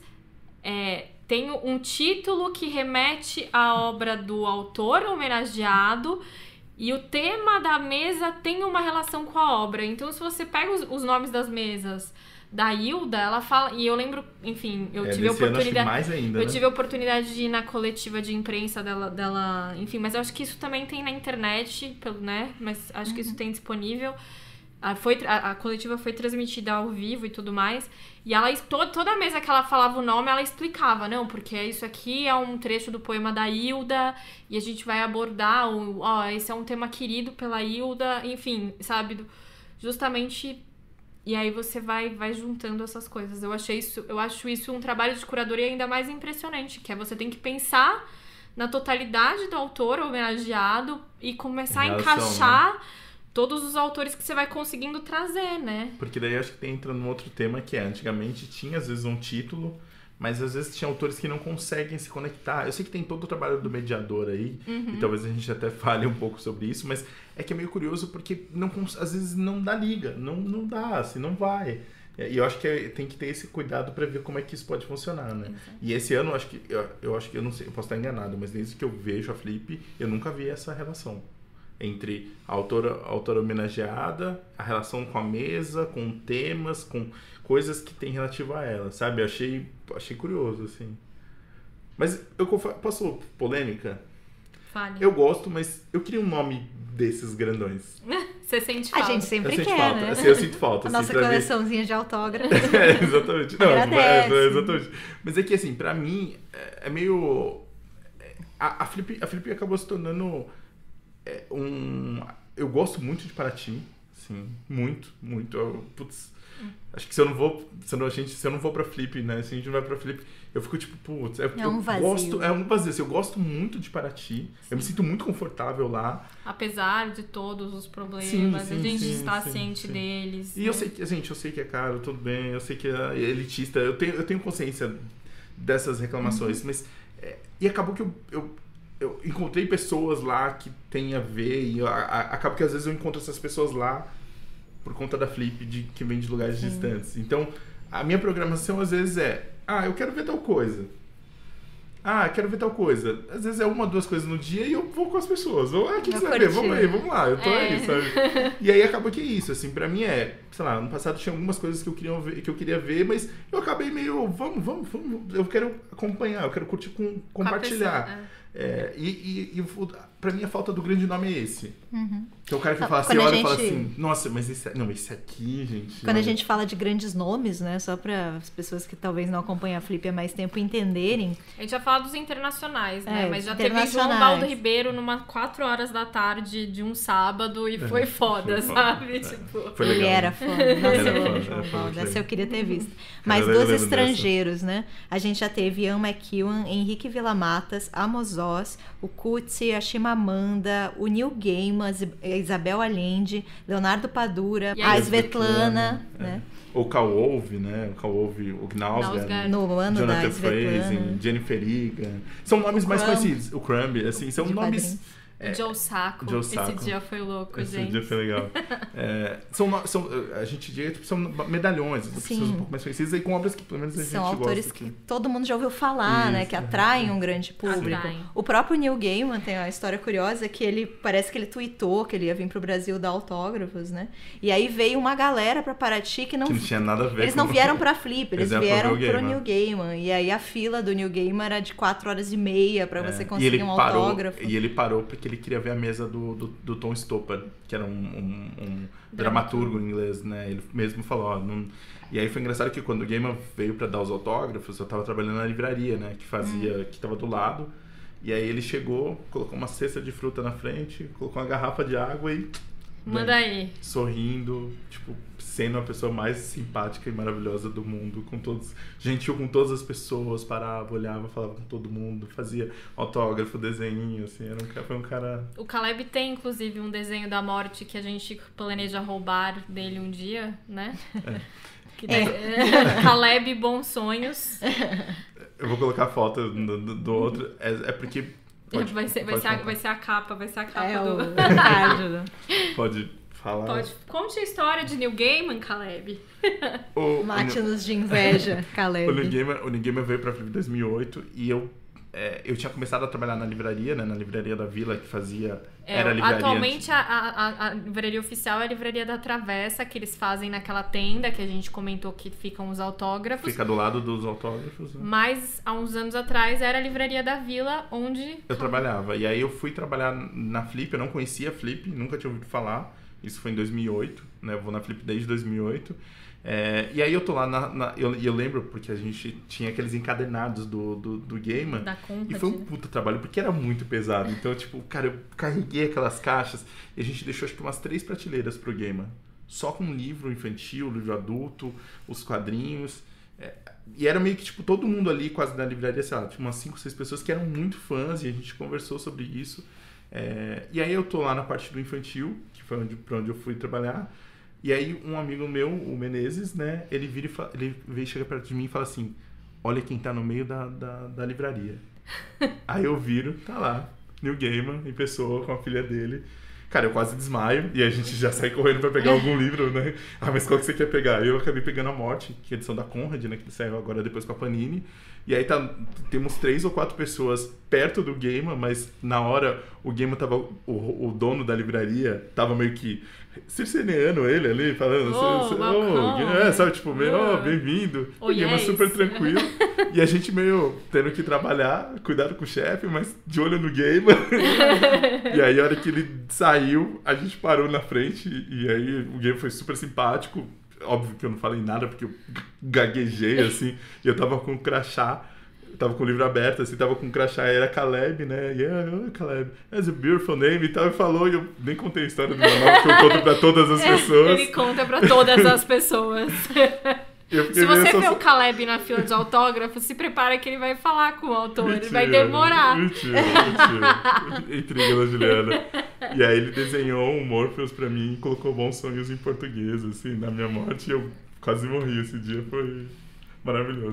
têm um título que remete à obra do autor homenageado, e o tema da mesa tem uma relação com a obra. Então, se você pega os nomes das mesas da Hilda, ela fala... E eu lembro, enfim, eu tive a oportunidade... mais ainda, tive a oportunidade de ir na coletiva de imprensa dela, enfim, mas eu acho que isso também tem na internet, né? Mas acho que isso tem disponível. A coletiva foi transmitida ao vivo e tudo mais. E ela, toda a mesa que ela falava o nome, ela explicava, não, porque isso aqui é um trecho do poema da Hilda, e a gente vai abordar, esse é um tema querido pela Hilda, enfim, sabe? Justamente. E aí você vai juntando essas coisas. Eu acho isso um trabalho de curadoria ainda mais impressionante, que é você tem que pensar na totalidade do autor homenageado e começar a encaixar, né, todos os autores que você vai conseguindo trazer, né? Porque daí acho que entra num outro tema que antigamente tinha às vezes um título, mas às vezes tinha autores que não conseguem se conectar. Eu sei que tem todo o trabalho do mediador aí, e talvez a gente até fale um pouco sobre isso, mas é que é meio curioso porque às vezes não dá liga, não dá, assim, não vai. E eu acho que tem que ter esse cuidado para ver como é que isso pode funcionar, né? E esse ano, eu acho que, eu não sei, eu posso estar enganado, mas desde que eu vejo a Flip, eu nunca vi essa relação entre a autora homenageada, a relação com a mesa, com temas, com coisas que tem relativo a ela, sabe? Eu achei curioso, assim. Mas posso polêmica? Fale. Eu gosto, mas eu queria um nome desses grandões. Você sente falta? A gente sempre quer, falta. né? Assim, eu sinto falta. A nossa coleçãozinha de autógrafos. Exatamente. Exatamente. Mas é que, assim, pra mim, é meio... A Flip acabou se tornando... Eu gosto muito de Paraty, assim, muito. Acho que se eu não vou pra Flip, né? Se a gente não vai pra Flip, eu fico tipo, putz, um vazio. É um vazio. Assim, eu gosto muito de Paraty. Sim. Eu me sinto muito confortável lá. Apesar de todos os problemas, a gente está ciente deles. E eu sei que é caro, tudo bem. Eu sei que é elitista. Eu tenho consciência dessas reclamações, mas e acabou que eu encontrei pessoas lá que tem a ver, e acaba que às vezes eu encontro essas pessoas lá por conta da Flip, que vem de lugares distantes. Então, a minha programação às vezes eu quero ver tal coisa. Quero ver tal coisa. Às vezes é uma, duas coisas no dia e eu vou com as pessoas. O que você vai ver? Vamos lá, eu tô aí, sabe? E aí acaba que é isso, assim, pra mim sei lá, no passado tinha algumas coisas que eu queria ver, mas eu acabei meio, vamos, eu quero acompanhar, eu quero curtir, compartilhar. E pra mim a falta do grande nome é esse. Que é o cara que fala assim, olha e fala assim, nossa, mas esse aqui, gente... Quando a gente fala de grandes nomes, né, só para as pessoas que talvez não acompanhem a Flip há mais tempo entenderem... A gente já fala dos internacionais, né, mas já teve João Baldo Ribeiro numa 4 horas da tarde de um sábado e foi foda, sabe? Tipo... Foi legal. Ele era foda. Nossa, eu amo João Baldo. Essa eu queria ter visto. Mas dos estrangeiros, né, a gente já teve Ian McEwan, Henrique Villamatas, Amos Oz, o Kutsi, a Chimamanda, o Neil Gaiman, a Isabel Allende, Leonardo Padura, a Svetlana, né? O Kawolve, né? O Knausgaard, no ano Jonathan Frazin, Jennifer Egan. São nomes mais conhecidos. O Crumb, assim, são nomes Joe Sacco. Esse dia foi louco, gente. Esse dia foi legal. A gente diz que são medalhões, pessoas um pouco mais conhecidas, e com obras que pelo menos a gente gosta. São autores que todo mundo já ouviu falar, né? Que atraem um grande público. O próprio Neil Gaiman tem uma história curiosa que parece que ele tweetou que ele ia vir pro Brasil dar autógrafos, né? E aí veio uma galera pra Paraty que não tinha nada a ver. Eles não vieram pra Flip, eles vieram pro Neil Gaiman. E aí a fila do Neil Gaiman era de 4h30 pra você conseguir um autógrafo. E ele parou porque ele queria ver a mesa do Tom Stoppard, que era um dramaturgo inglês, né? Ele mesmo falou, E aí foi engraçado que quando o Gaiman veio pra dar os autógrafos, eu tava trabalhando na livraria, né? Que tava do lado. E aí ele chegou, colocou uma cesta de fruta na frente, colocou uma garrafa de água e... Manda aí. Sorrindo, sendo a pessoa mais simpática e maravilhosa do mundo, gentil com todas as pessoas, parava, olhava, falava com todo mundo, fazia autógrafo, desenho, assim, foi um cara... O Caleb tem, inclusive, um desenho da morte que a gente planeja roubar dele um dia, né? Caleb, bons sonhos. Eu vou colocar a foto do outro, porque... Vai ser a capa do... Pode falar. Conte a história de Neil Gaiman, Caleb. Mate-nos de inveja, Caleb. O Neil Gaiman veio pra Flip em 2008 e eu tinha começado a trabalhar na livraria, né? Na livraria da Vila, que fazia... Era a livraria atualmente a livraria oficial é a livraria da Travessa, que eles fazem naquela tenda que a gente comentou que ficam os autógrafos. Fica do lado dos autógrafos. Né? Mas, há uns anos atrás, era a livraria da Vila, onde... Eu trabalhava. E aí eu fui trabalhar na Flip, eu não conhecia a Flip, nunca tinha ouvido falar. Isso foi em 2008, né? Eu vou na Flip desde 2008. E aí eu tô lá eu lembro porque a gente tinha aqueles encadernados do Gaiman e foi um puta trabalho porque era muito pesado, então cara, eu carreguei aquelas caixas e a gente deixou acho que umas 3 prateleiras pro Gaiman, só com livro infantil, livro adulto, os quadrinhos, e era meio que todo mundo ali quase na livraria, sei lá, tinha umas 5, 6 pessoas que eram muito fãs e a gente conversou sobre isso, e aí eu tô lá na parte do infantil, que foi pra onde eu fui trabalhar. E aí um amigo meu, o Menezes, né, ele veio chegar perto de mim e fala assim, olha quem tá no meio da livraria. Aí eu viro, tá lá, Neil Gaiman em pessoa com a filha dele. Cara, eu quase desmaio e a gente já sai correndo pra pegar algum livro, né? Mas qual que você quer pegar? Eu acabei pegando A Morte, que é a edição da Conrad, né, que saiu agora depois com a Panini. E aí temos 3 ou 4 pessoas perto do Gaiman, mas na hora o Gaiman tava... O dono da livraria tava meio que cerceneando ele ali, falando sabe, bem-vindo. O Gaiman super tranquilo. E a gente meio tendo que trabalhar, cuidado com o chefe, mas de olho no Gaiman. E aí a hora que ele saiu, a gente parou na frente e aí o Gaiman foi super simpático. Óbvio que eu não falei nada, porque eu gaguejei, assim, e eu tava com o crachá, tava com o livro aberto, assim, tava com o crachá, era Caleb, né, Caleb, that's a beautiful name, e tal, e falou, e eu nem contei a história do meu nome, que eu conto pra todas as pessoas. Ele conta pra todas as pessoas. Se você vê o Caleb na fila de autógrafos, se prepara que ele vai falar com o autor, ele vai demorar. Mentira. Intriga da Juliana. E aí ele desenhou um Morpheus pra mim e colocou Bons Sonhos em português, assim, na minha morte. E eu quase morri esse dia, foi maravilhoso.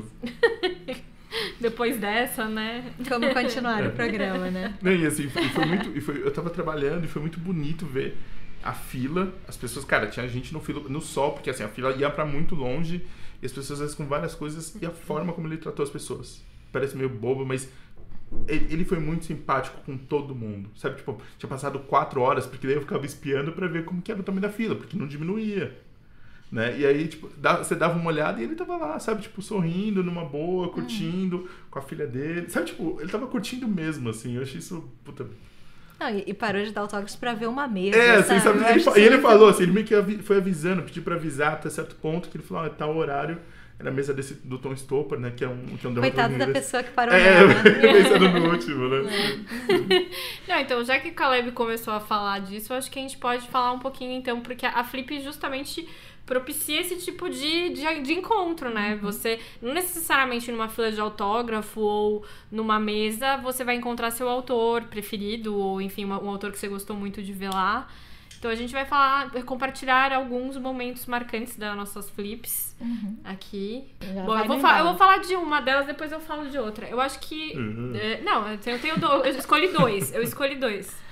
Depois dessa, né? Como continuar o programa, né? E assim, eu tava trabalhando e foi muito bonito ver a fila, as pessoas, cara, tinha gente no sol, porque assim, a fila ia pra muito longe e as pessoas às vezes com várias coisas e a forma como ele tratou as pessoas. Parece meio bobo, mas ele foi muito simpático com todo mundo, sabe? Tinha passado 4 horas, porque daí eu ficava espiando pra ver como que era o tamanho da fila, porque não diminuía, né? E aí, você dava uma olhada e ele tava lá, sabe? Sorrindo numa boa, curtindo com a filha dele, sabe? Ele tava curtindo mesmo, assim, eu achei isso, puta... Não, e parou de dar autógrafos pra ver uma mesa, sabe? E ele falou assim, ele meio que foi avisando, pediu pra avisar até certo ponto, que ele falou, tal horário, era a mesa do Tom Stoppard, né, que é um Coitado da pessoa que parou nela. Pensando no último, né? Não, então, já que o Caleb começou a falar disso, eu acho que a gente pode falar um pouquinho, então, porque a Flip justamente propicia esse tipo de encontro, né? Você, não necessariamente numa fila de autógrafo ou numa mesa, você vai encontrar seu autor preferido, ou enfim, um autor que você gostou muito de ver lá. Então a gente vai compartilhar alguns momentos marcantes das nossas flips aqui. Bom, eu vou falar de uma delas, depois eu falo de outra. Eu acho que... Não, eu escolhi dois.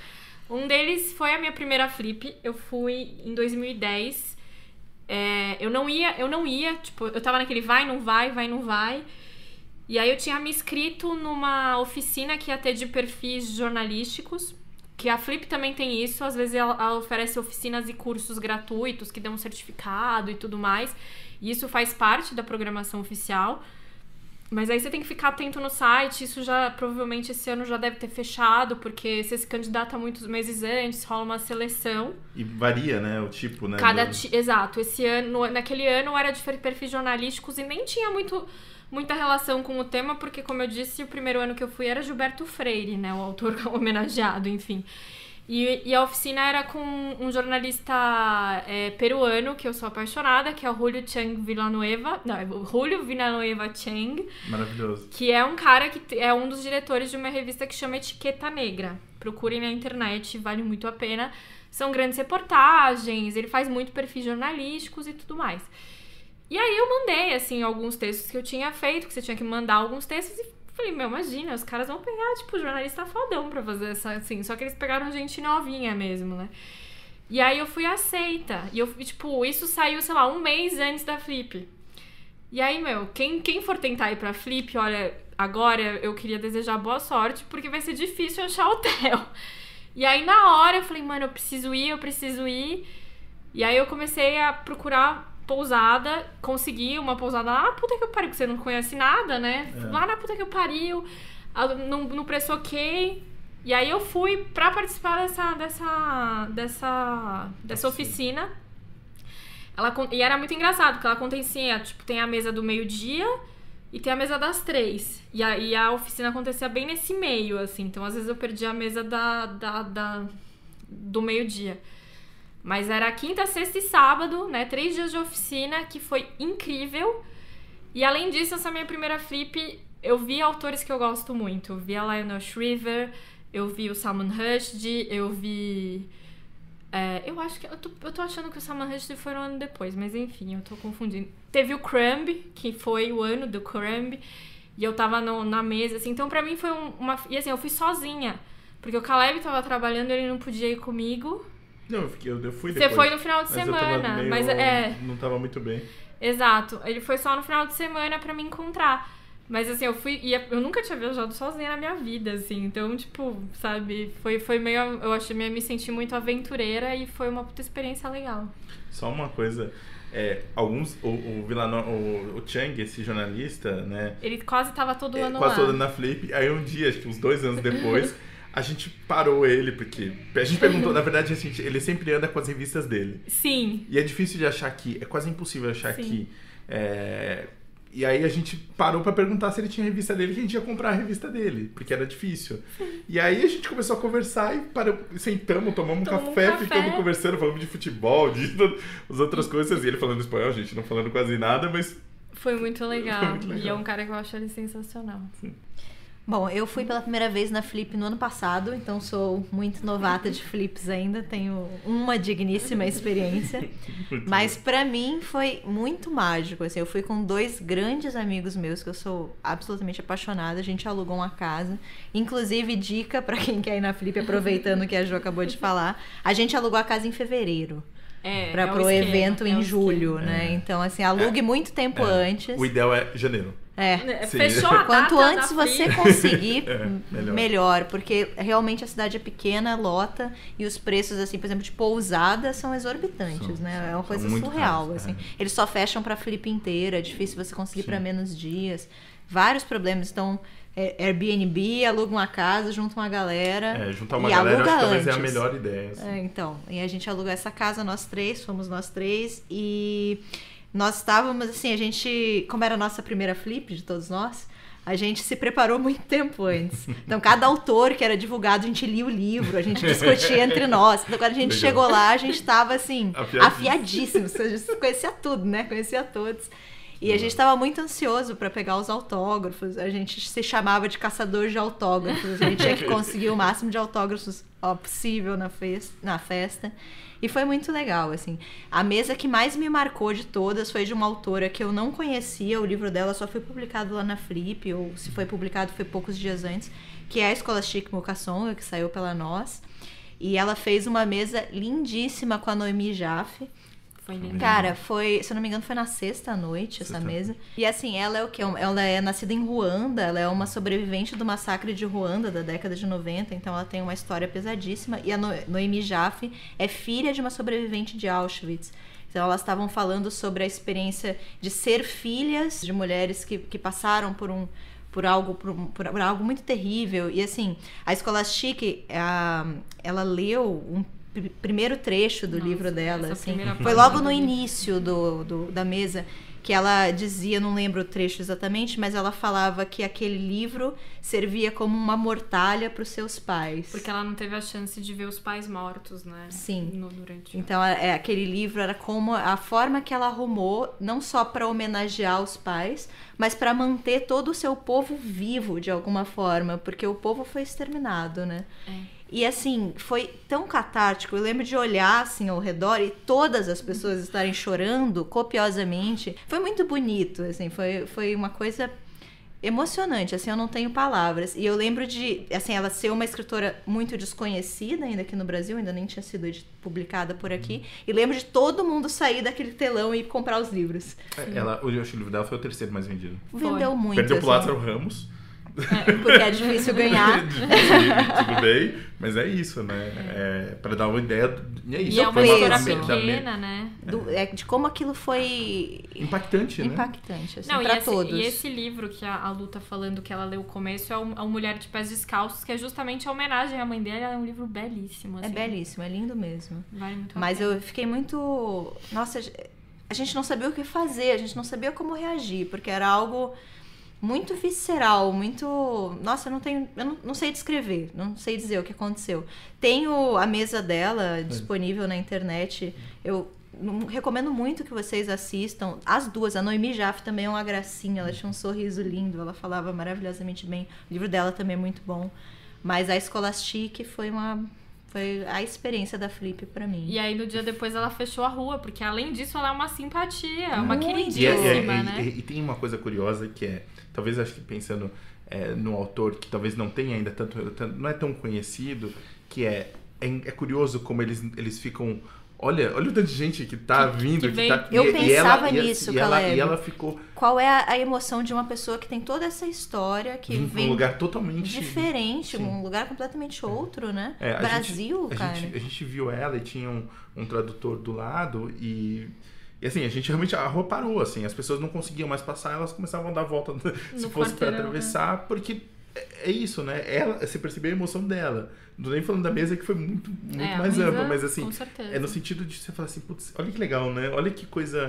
Um deles foi a minha primeira flip. Eu fui em 2010. Eu não ia, tipo, eu tava naquele vai, não vai, vai, não vai. E aí eu tinha me inscrito numa oficina que ia ter de perfis jornalísticos, que a Flip também tem isso, às vezes ela oferece oficinas e cursos gratuitos que dão um certificado e tudo mais, e isso faz parte da programação oficial. Mas aí você tem que ficar atento no site, isso já, provavelmente esse ano já deve ter fechado, porque você se candidata muitos meses antes, rola uma seleção. E varia, né, o tipo, né? Exato, esse ano, naquele ano era de perfis jornalísticos e nem tinha muita relação com o tema, porque, como eu disse, o primeiro ano que eu fui era Gilberto Freire, né, o autor homenageado, enfim. E a oficina era com um jornalista peruano, que eu sou apaixonada, que é o Julio Villanueva Cheng. Maravilhoso. Que é um cara que é um dos diretores de uma revista que chama Etiqueta Negra. Procurem na internet, vale muito a pena. São grandes reportagens, ele faz muito perfis jornalísticos e tudo mais. E aí eu mandei, assim, alguns textos que eu tinha feito, que você tinha que mandar alguns textos, e falei, imagina, os caras vão pegar, tipo, jornalista fodão pra fazer essa, assim, só que eles pegaram gente novinha mesmo, né? E aí eu fui aceita, e eu, tipo, isso saiu, sei lá, um mês antes da Flip. E aí, quem for tentar ir pra Flip, olha, agora eu queria desejar boa sorte, porque vai ser difícil achar hotel. E aí, na hora, eu falei, mano, eu preciso ir. E aí eu comecei a procurar pousada, consegui uma pousada lá na puta que eu pariu, que você não conhece nada, né? Lá na puta que eu pariu, no preço ok. E aí eu fui pra participar dessa oficina. E era muito engraçado, porque ela acontecia, tipo, tem a mesa do meio-dia e tem a mesa das 3. E a oficina acontecia bem nesse meio, assim. Então, às vezes, eu perdia a mesa do meio-dia. Mas era quinta, sexta e sábado, né? 3 dias de oficina, que foi incrível. E além disso, essa minha primeira flip, eu vi autores que eu gosto muito. Eu vi a Lionel Shriver, eu vi o Salman Rushdie, eu vi... eu acho que... Eu tô achando que o Salman Rushdie foi um ano depois, mas enfim, eu tô confundindo. Teve o Crumb, que foi o ano do Crumb, e eu tava na mesa, assim. Então, pra mim, foi uma... E assim, eu fui sozinha, porque o Caleb tava trabalhando, ele não podia ir comigo. Não, eu fui depois. Você foi no final de semana, mas não tava muito bem. Exato, ele foi só no final de semana pra me encontrar. Mas assim, eu fui e eu nunca tinha viajado sozinha na minha vida, assim. Então, tipo, sabe, foi meio... Eu achei, me senti muito aventureira e foi uma puta experiência legal. Só uma coisa... O Cheng, esse jornalista, né? Ele quase tava todo ano quase lá. todo ano na Flip. Aí um dia, acho que uns 2 anos depois... A gente parou ele, porque... A gente perguntou, na verdade, ele sempre anda com as revistas dele. Sim. E é difícil de achar aqui, é quase impossível achar aqui. E aí a gente parou pra perguntar se ele tinha a revista dele, que a gente ia comprar a revista dele, porque era difícil. E aí a gente começou a conversar e sentamos, tomamos um café, ficamos conversando, falando de futebol, de as outras coisas. E ele falando espanhol, a gente não falando quase nada, mas... Foi muito legal. E é um cara que eu acho ele sensacional. Sim. Bom, eu fui pela primeira vez na Flip no ano passado, então sou muito novata de flips ainda, tenho uma digníssima experiência. Mas pra mim foi muito mágico, assim, eu fui com 2 grandes amigos meus que eu sou absolutamente apaixonada, a gente alugou uma casa, inclusive dica pra quem quer ir na Flip, aproveitando o que a Jo acabou de falar, a gente alugou a casa em fevereiro. Pro evento em julho, né? Então, assim, alugue muito tempo antes. O ideal é janeiro. Fechou a data. Quanto antes você conseguir, melhor. Porque realmente a cidade é pequena, lota, e os preços, assim, por exemplo, de pousada são exorbitantes, né? É uma coisa surreal, caros, assim. Eles só fecham pra Flip inteira, é difícil você conseguir pra menos dias. Vários problemas. Então, Airbnb, aluga uma casa, junta uma galera. Juntar uma galera, acho que talvez é a melhor ideia. Assim. Então, e a gente alugou essa casa, fomos nós 3, e nós estávamos, assim, a gente, como era a nossa primeira Flip de todos nós, a gente se preparou muito tempo antes. Então, cada autor que era divulgado, a gente lia o livro, a gente discutia entre nós. Então, quando a gente chegou lá, a gente estava, assim, afiadíssimo. A gente conhecia tudo, né? Conhecia todos. E a gente estava muito ansioso para pegar os autógrafos. A gente se chamava de caçador de autógrafos. A gente tinha que conseguir o máximo de autógrafos possível na festa. E foi muito legal, assim. A mesa que mais me marcou de todas foi de uma autora que eu não conhecia. O livro dela só foi publicado lá na Flip, ou se foi publicado foi poucos dias antes, que é a Scholastic Mukasonga, que saiu pela Nós. E ela fez uma mesa lindíssima com a Noemi Jaffe. Foi lindo. Cara, foi, se eu não me engano, foi na sexta noite essa mesa. E assim, ela é o quê? Ela é nascida em Ruanda, ela é uma sobrevivente do massacre de Ruanda da década de 90, então ela tem uma história pesadíssima. E a Noemi Jaffe é filha de uma sobrevivente de Auschwitz. Então elas estavam falando sobre a experiência de ser filhas de mulheres que passaram por algo muito terrível. E assim, a Scholastic, ela leu um primeiro trecho do livro dela, assim, foi logo no início da mesa, que ela dizia, não lembro o trecho exatamente, mas ela falava que aquele livro servia como uma mortalha para os seus pais. Porque ela não teve a chance de ver os pais mortos, né? Sim. Durante... Então, aquele livro era como a forma que ela arrumou, não só para homenagear os pais, mas para manter todo o seu povo vivo, de alguma forma, porque o povo foi exterminado, né? E assim, foi tão catártico. Eu lembro de olhar assim ao redor e todas as pessoas estarem chorando copiosamente. Foi muito bonito, assim, foi uma coisa emocionante, assim, eu não tenho palavras. E eu lembro de, assim, ela ser uma escritora muito desconhecida ainda aqui no Brasil, ainda nem tinha sido publicada por aqui. E lembro de todo mundo sair daquele telão e comprar os livros. O livro dela foi o terceiro mais vendido. Vendeu muito. Perdeu pro Lázaro Ramos. Porque é difícil ganhar. Tudo bem, mas é isso, né? Pra dar uma ideia. É isso. E é uma história pequena, né? De como aquilo foi impactante, né? Impactante, assim, pra todos. E esse livro que a Lu tá falando, que ela leu o começo, é o Mulher de Pés Descalços, que é justamente a homenagem à mãe dela. É um livro belíssimo, assim. É belíssimo, é lindo mesmo. Vale muito a Mas pena. eu fiquei muito... Nossa, a gente não sabia o que fazer, a gente não sabia como reagir, porque era algo muito visceral, muito... Nossa, eu não sei descrever, não sei dizer o que aconteceu. Tenho a mesa dela disponível na internet. Eu recomendo muito que vocês assistam. As duas, a Noemi Jaffe também é uma gracinha, ela tinha um sorriso lindo, ela falava maravilhosamente bem. O livro dela também é muito bom. Mas a Scholastic foi a experiência da Flip pra mim. E aí, no dia depois, ela fechou a rua, porque além disso, ela é uma simpatia, uma queridíssima, né? E tem uma coisa curiosa que é, talvez acho que pensando no autor, que talvez não tenha ainda não é tão conhecido, que é curioso como eles ficam... Olha o tanto de gente que tá vindo. Eu pensava nisso, Caleb. E ela ficou... Qual é a emoção de uma pessoa que tem toda essa história, que vem um lugar totalmente diferente, um lugar completamente outro, né? Brasil, cara. A gente viu ela e tinha um tradutor do lado e assim, a gente realmente, a rua parou, assim, as pessoas não conseguiam mais passar, elas começavam a dar volta se fosse para atravessar, porque é isso, né? Você percebeu a emoção dela. Não tô nem falando da mesa, que foi muito mais ampla, mas assim, é no sentido de você falar assim, putz, olha que legal, né? Olha que coisa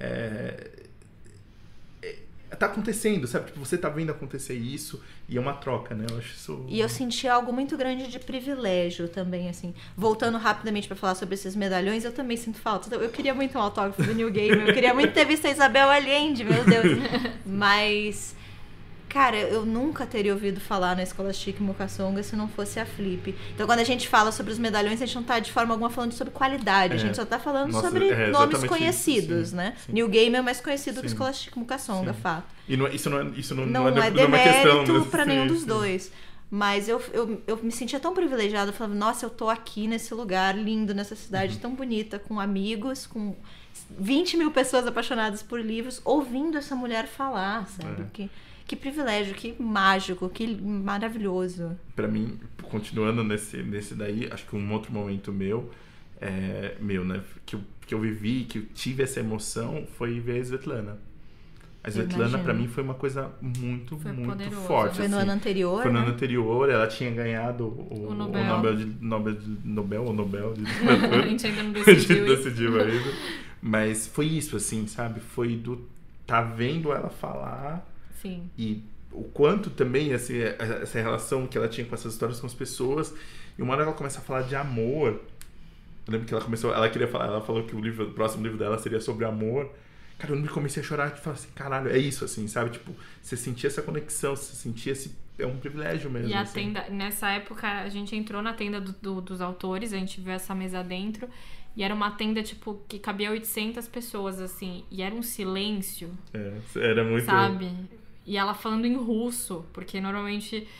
tá acontecendo, sabe? Tipo, você tá vendo acontecer isso e é uma troca, né? Eu acho isso... E eu senti algo muito grande de privilégio também, assim. Voltando rapidamente pra falar sobre esses medalhões, eu também sinto falta. Eu queria muito um autógrafo do Neil Gaiman, eu queria muito ter visto a Isabel Allende, meu Deus. Mas... Cara, eu nunca teria ouvido falar na Scholastic Mukasonga se não fosse a Flip. Então, quando a gente fala sobre os medalhões, a gente não tá de forma alguma falando sobre qualidade. A gente só tá falando sobre nomes conhecidos, sim, né? Sim. Neil Gaiman é mais conhecido que Scholastic Mukasonga, fato. E isso não é demérito pra nenhum dos dois. Mas eu me sentia tão privilegiada. Eu falava, nossa, eu tô aqui nesse lugar lindo, nessa cidade tão bonita, com amigos, com 20 mil pessoas apaixonadas por livros, ouvindo essa mulher falar, sabe? Que privilégio, que mágico, que maravilhoso. Pra mim, continuando nesse daí, acho que um outro momento meu, né, que eu vivi, que eu tive essa emoção, foi ver a Svetlana. A Svetlana, pra mim, foi uma coisa muito forte. Foi no ano anterior, Foi no ano anterior, ela tinha ganhado o Nobel de literatura. A gente ainda não decidiu ainda. Mas foi isso, assim, sabe? Foi tá vendo ela falar... Sim. E o quanto também essa relação que ela tinha com essas histórias com as pessoas. E uma hora ela começa a falar de amor. Eu lembro que ela falou que o próximo livro dela seria sobre amor. Cara, eu comecei a chorar e falar assim, caralho, é isso, assim, sabe? Tipo, você sentia essa conexão, você sentia é um privilégio mesmo. E a tenda, nessa época, a gente entrou na tenda dos autores, a gente viu essa mesa dentro. E era uma tenda, tipo, que cabia 800 pessoas, assim. E era um silêncio. Era muito... Sabe? E ela falando em russo, porque normalmente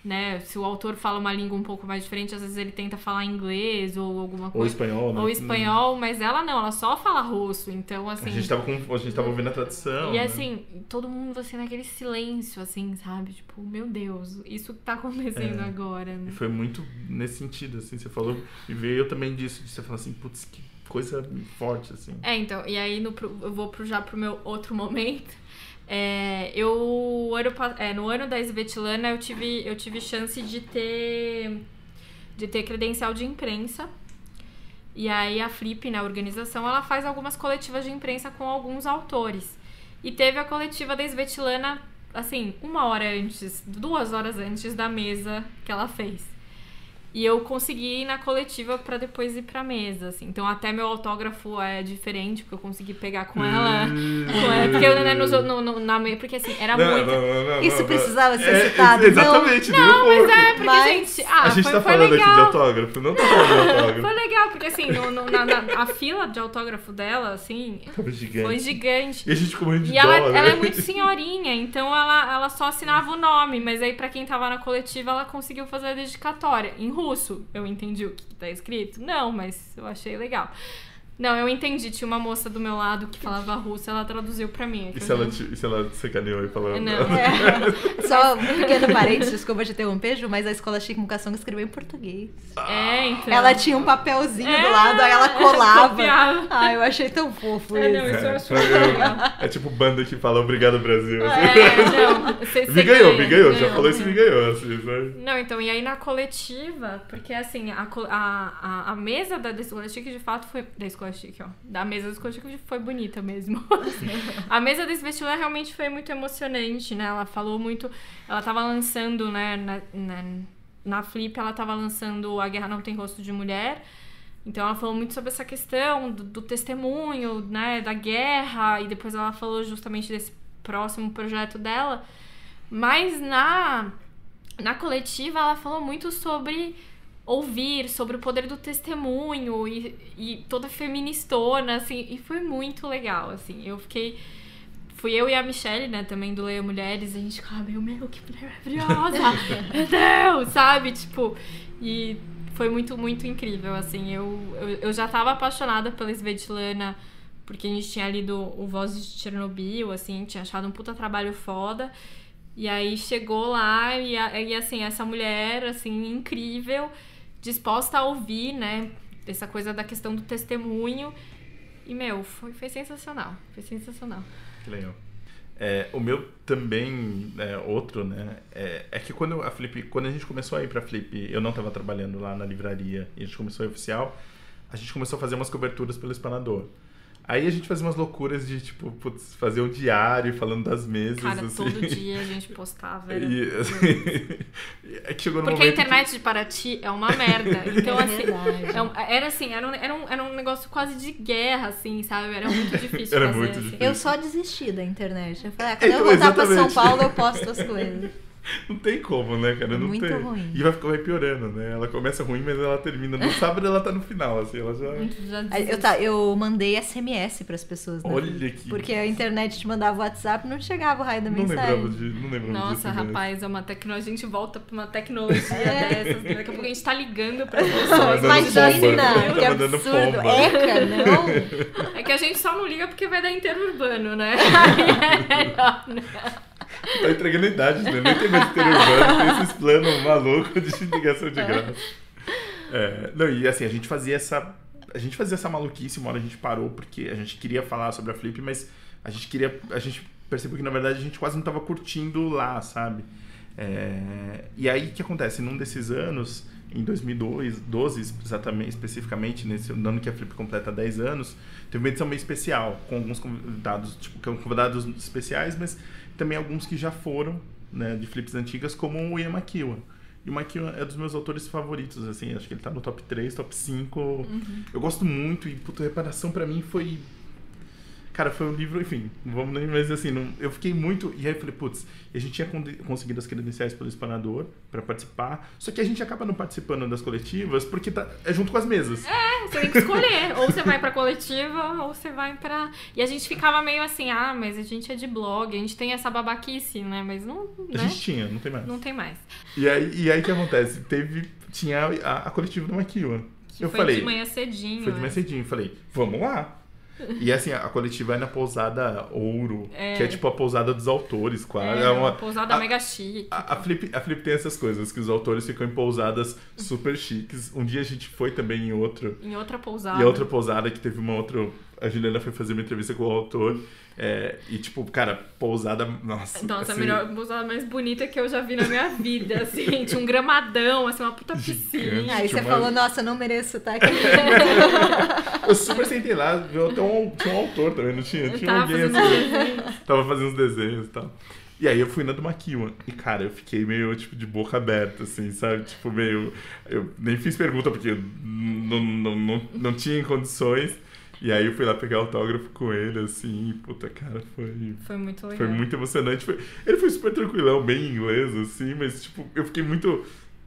né? Se o autor fala uma língua um pouco mais diferente, às vezes ele tenta falar inglês ou alguma coisa. Ou espanhol, né? Ou espanhol, mas ela não, ela só fala russo. Então, assim... A gente tava ouvindo a tradução, E né? assim, todo mundo assim naquele silêncio, assim, sabe? Tipo, meu Deus, isso que tá acontecendo agora, né? E foi muito nesse sentido, assim, você falou, e veio também disso, de você falar assim, putz, que coisa forte, assim. Então, e aí eu vou já pro meu outro momento. No ano da Svetlana eu tive chance de ter credencial de imprensa. E aí a Flip, na organização, ela faz algumas coletivas de imprensa com alguns autores. E teve a coletiva da Svetlana, assim, 2 horas antes da mesa que ela fez. E eu consegui ir na coletiva pra depois ir pra mesa, assim. Então até meu autógrafo é diferente, porque eu consegui pegar com ela. Porque eu, porque assim, era muito... Isso precisava ser citado. Exatamente. Não, mas gente... a gente tá falando legal. aqui de autógrafo, não tá falando de autógrafo. Foi legal, porque assim, a fila de autógrafo dela, assim, foi gigante. E a gente comendo de E dó, ela né? é muito senhorinha, então ela só assinava o nome, mas aí pra quem tava na coletiva, ela conseguiu fazer a dedicatória em russo. Eu entendi o que tá escrito? Não, mas eu achei legal. Não, eu entendi. Tinha uma moça do meu lado que falava russo, ela traduziu pra mim. E se ela sacaneou e falou? Não. Só um pequeno parênteses, desculpa te interromper, Ju, mas a escola Chico Mucação escreveu em português. Então. Ela tinha um papelzinho do lado, aí ela colava. Copiava. Ah, eu achei tão fofo isso. Não, isso eu acho muito legal. É tipo banda que fala obrigado, Brasil. Você me ganhou, já falou isso, me ganhou, assim, sabe? Não, então, e aí na coletiva, porque assim, a mesa da Escola Chique de fato foi... Da Escola Chique, ó. Da mesa da Escola Chique foi bonita mesmo. A mesa desse vestibular realmente foi muito emocionante, né? Ela falou muito... Ela tava lançando, né, na Flip, ela tava lançando A Guerra Não Tem Rosto de Mulher. Então ela falou muito sobre essa questão do testemunho, né, da guerra. E depois ela falou justamente desse próximo projeto dela. Mas na coletiva ela falou muito sobre ouvir, sobre o poder do testemunho e toda feministona, assim, e foi muito legal, assim. Fui eu e a Michelle, né, também do Leia Mulheres, e a gente ficava, meu, que mulher maravilhosa, meu Deus, sabe, tipo, e foi muito, muito incrível, assim. Eu já tava apaixonada pela Svetlana, porque a gente tinha lido o Vozes de Chernobyl, assim, tinha achado um puta trabalho foda. E aí chegou lá e assim, essa mulher, assim, incrível, disposta a ouvir, né, essa coisa da questão do testemunho. E, foi sensacional. Foi sensacional. Que legal. O meu também, outro, né, é que quando a gente começou a ir pra Flip, eu não tava trabalhando lá na livraria, e a gente começou a ir oficial, a gente começou a fazer umas coberturas pelo Espanador. Aí a gente fazia umas loucuras de, tipo, fazer um diário falando das mesas. Cara, assim. todo dia a gente postava. É que chegou no Porque a internet de Paraty é uma merda. Então, assim, era um negócio quase de guerra, assim, sabe? Era muito difícil Era fazer. muito assim. difícil. Eu só desisti da internet. Eu falei, quando eu voltar pra São Paulo, eu posto as coisas. Não tem como, né, cara? Não muito tem. ruim. E vai piorando, né? Ela começa ruim, mas ela termina. No sábado ela tá no final, assim, ela já... Eu mandei SMS pras pessoas, né? Olha que... Porque a internet te mandava o WhatsApp, não chegava o raio da mensagem. Não lembrava disso. Nossa, rapaz, a gente volta pra uma tecnologia dessas. Daqui a pouco a gente tá ligando pras pessoas. Imagina, que absurdo. Eca, não. É que a gente só não liga porque vai dar interurbano, né? Tá entregando a idade, né? Nem tem mais interurbano, tem esses planos malucos de ligação de graça. Não, e assim, a gente fazia essa maluquice, uma hora a gente parou porque a gente queria falar sobre a Flip, mas a gente percebeu que na verdade a gente quase não tava curtindo lá, sabe? E aí o que acontece? Num desses anos, em 2012, exatamente, especificamente, nesse ano que a Flip completa 10 anos, teve uma edição meio especial, com alguns convidados, convidados especiais, mas também alguns que já foram, né, de Flips antigas, como o Ian McEwan. E o McEwan é dos meus autores favoritos, assim, acho que ele tá no top 3, top 5. Eu gosto muito, e puta, Reparação pra mim foi... Cara, foi um livro, enfim, não vamos nem, mas assim, eu fiquei muito... E aí eu falei, putz, a gente tinha conseguido as credenciais pelo Explanador pra participar, só que a gente acaba não participando das coletivas porque é junto com as mesas. Você tem que escolher. Ou você vai pra coletiva, ou você vai pra... E a gente ficava meio assim, mas a gente é de blog, a gente tem essa babaquice, né? Mas não... Né? A gente tinha, não tem mais. Não tem mais. E aí o que acontece? Tinha a coletiva do Maquiwa. Eu foi falei, de manhã cedinho. Foi de manhã cedinho. Falei, vamos lá. E assim, a coletiva é na pousada Ouro, que é tipo a pousada dos autores, quase. É uma pousada mega chique. A Flip tem essas coisas, que os autores ficam em pousadas super chiques. Um dia a gente foi também em outra pousada. E outra pousada que teve uma outra... A Juliana foi fazer uma entrevista com o autor. E tipo, cara, pousada... Nossa, assim, a melhor pousada mais bonita que eu já vi na minha vida, assim. Tinha um gramadão, assim, uma puta piscina. Aí você falou, nossa, não mereço estar aqui. Eu super sentei lá, viu? Tinha um autor também, não tinha? Tinha alguém assim. Tava fazendo uns desenhos e tal. E aí eu fui na do Maquiwa. E, cara, eu fiquei meio, tipo, de boca aberta, assim, sabe? Tipo, meio... Eu nem fiz pergunta, porque eu não tinha condições. E aí eu fui lá pegar autógrafo com ele, assim, e, puta, cara, foi muito legal. Foi muito emocionante. Ele foi super tranquilão, bem em inglês, assim, mas, tipo, eu fiquei muito...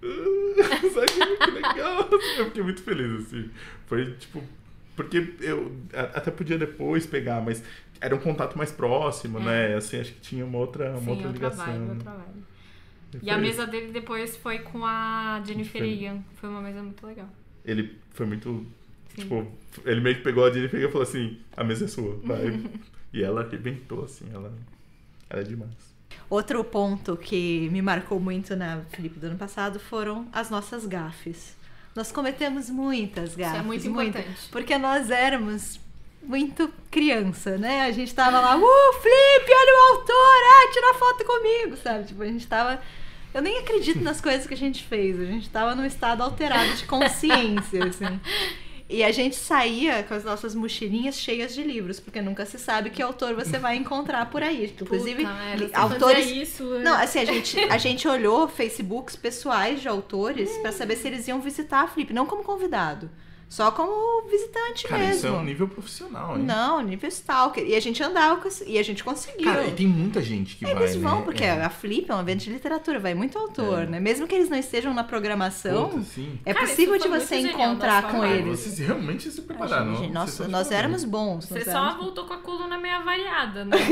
Sabe, muito legal. Eu fiquei muito feliz, assim. Foi, tipo... Porque eu até podia depois pegar, mas era um contato mais próximo, né? Assim, acho que tinha uma outra ligação. Outra vibe. E a mesa dele depois foi com a Jennifer Egan. Foi uma mesa muito legal. Ele foi muito... Sim. Tipo, ele meio que pegou a Jennifer e falou assim, a mesa é sua, vai. E ela arrebentou, assim, ela é demais. Outro ponto que me marcou muito na Flip do ano passado foram as nossas gafes. Nós cometemos muitas gafes. Isso é muito importante. Porque nós éramos muito criança, né? A gente tava lá, Flip, olha o autor, tira foto comigo, sabe? Tipo, a gente tava... Eu nem acredito nas coisas que a gente fez. A gente tava num estado alterado de consciência, assim. E a gente saía com as nossas mochilinhas cheias de livros, porque nunca se sabe que autor você vai encontrar por aí. Inclusive, autores... Isso, Não, assim, a gente olhou Facebooks pessoais de autores pra saber se eles iam visitar a Flip, não como convidado. Só como visitante cara, mesmo. Isso é um nível profissional, hein? Não, nível stalker. E a gente andava e a gente conseguiu. Cara, e tem muita gente que vai, Eles vão, né? porque a Flip é um evento de literatura, vai muito autor, né? Mesmo que eles não estejam na programação, puta, cara, possível de você encontrar com eles. Vocês realmente se prepararam. Nós éramos bons. Você só voltou com a coluna meio avariada, né?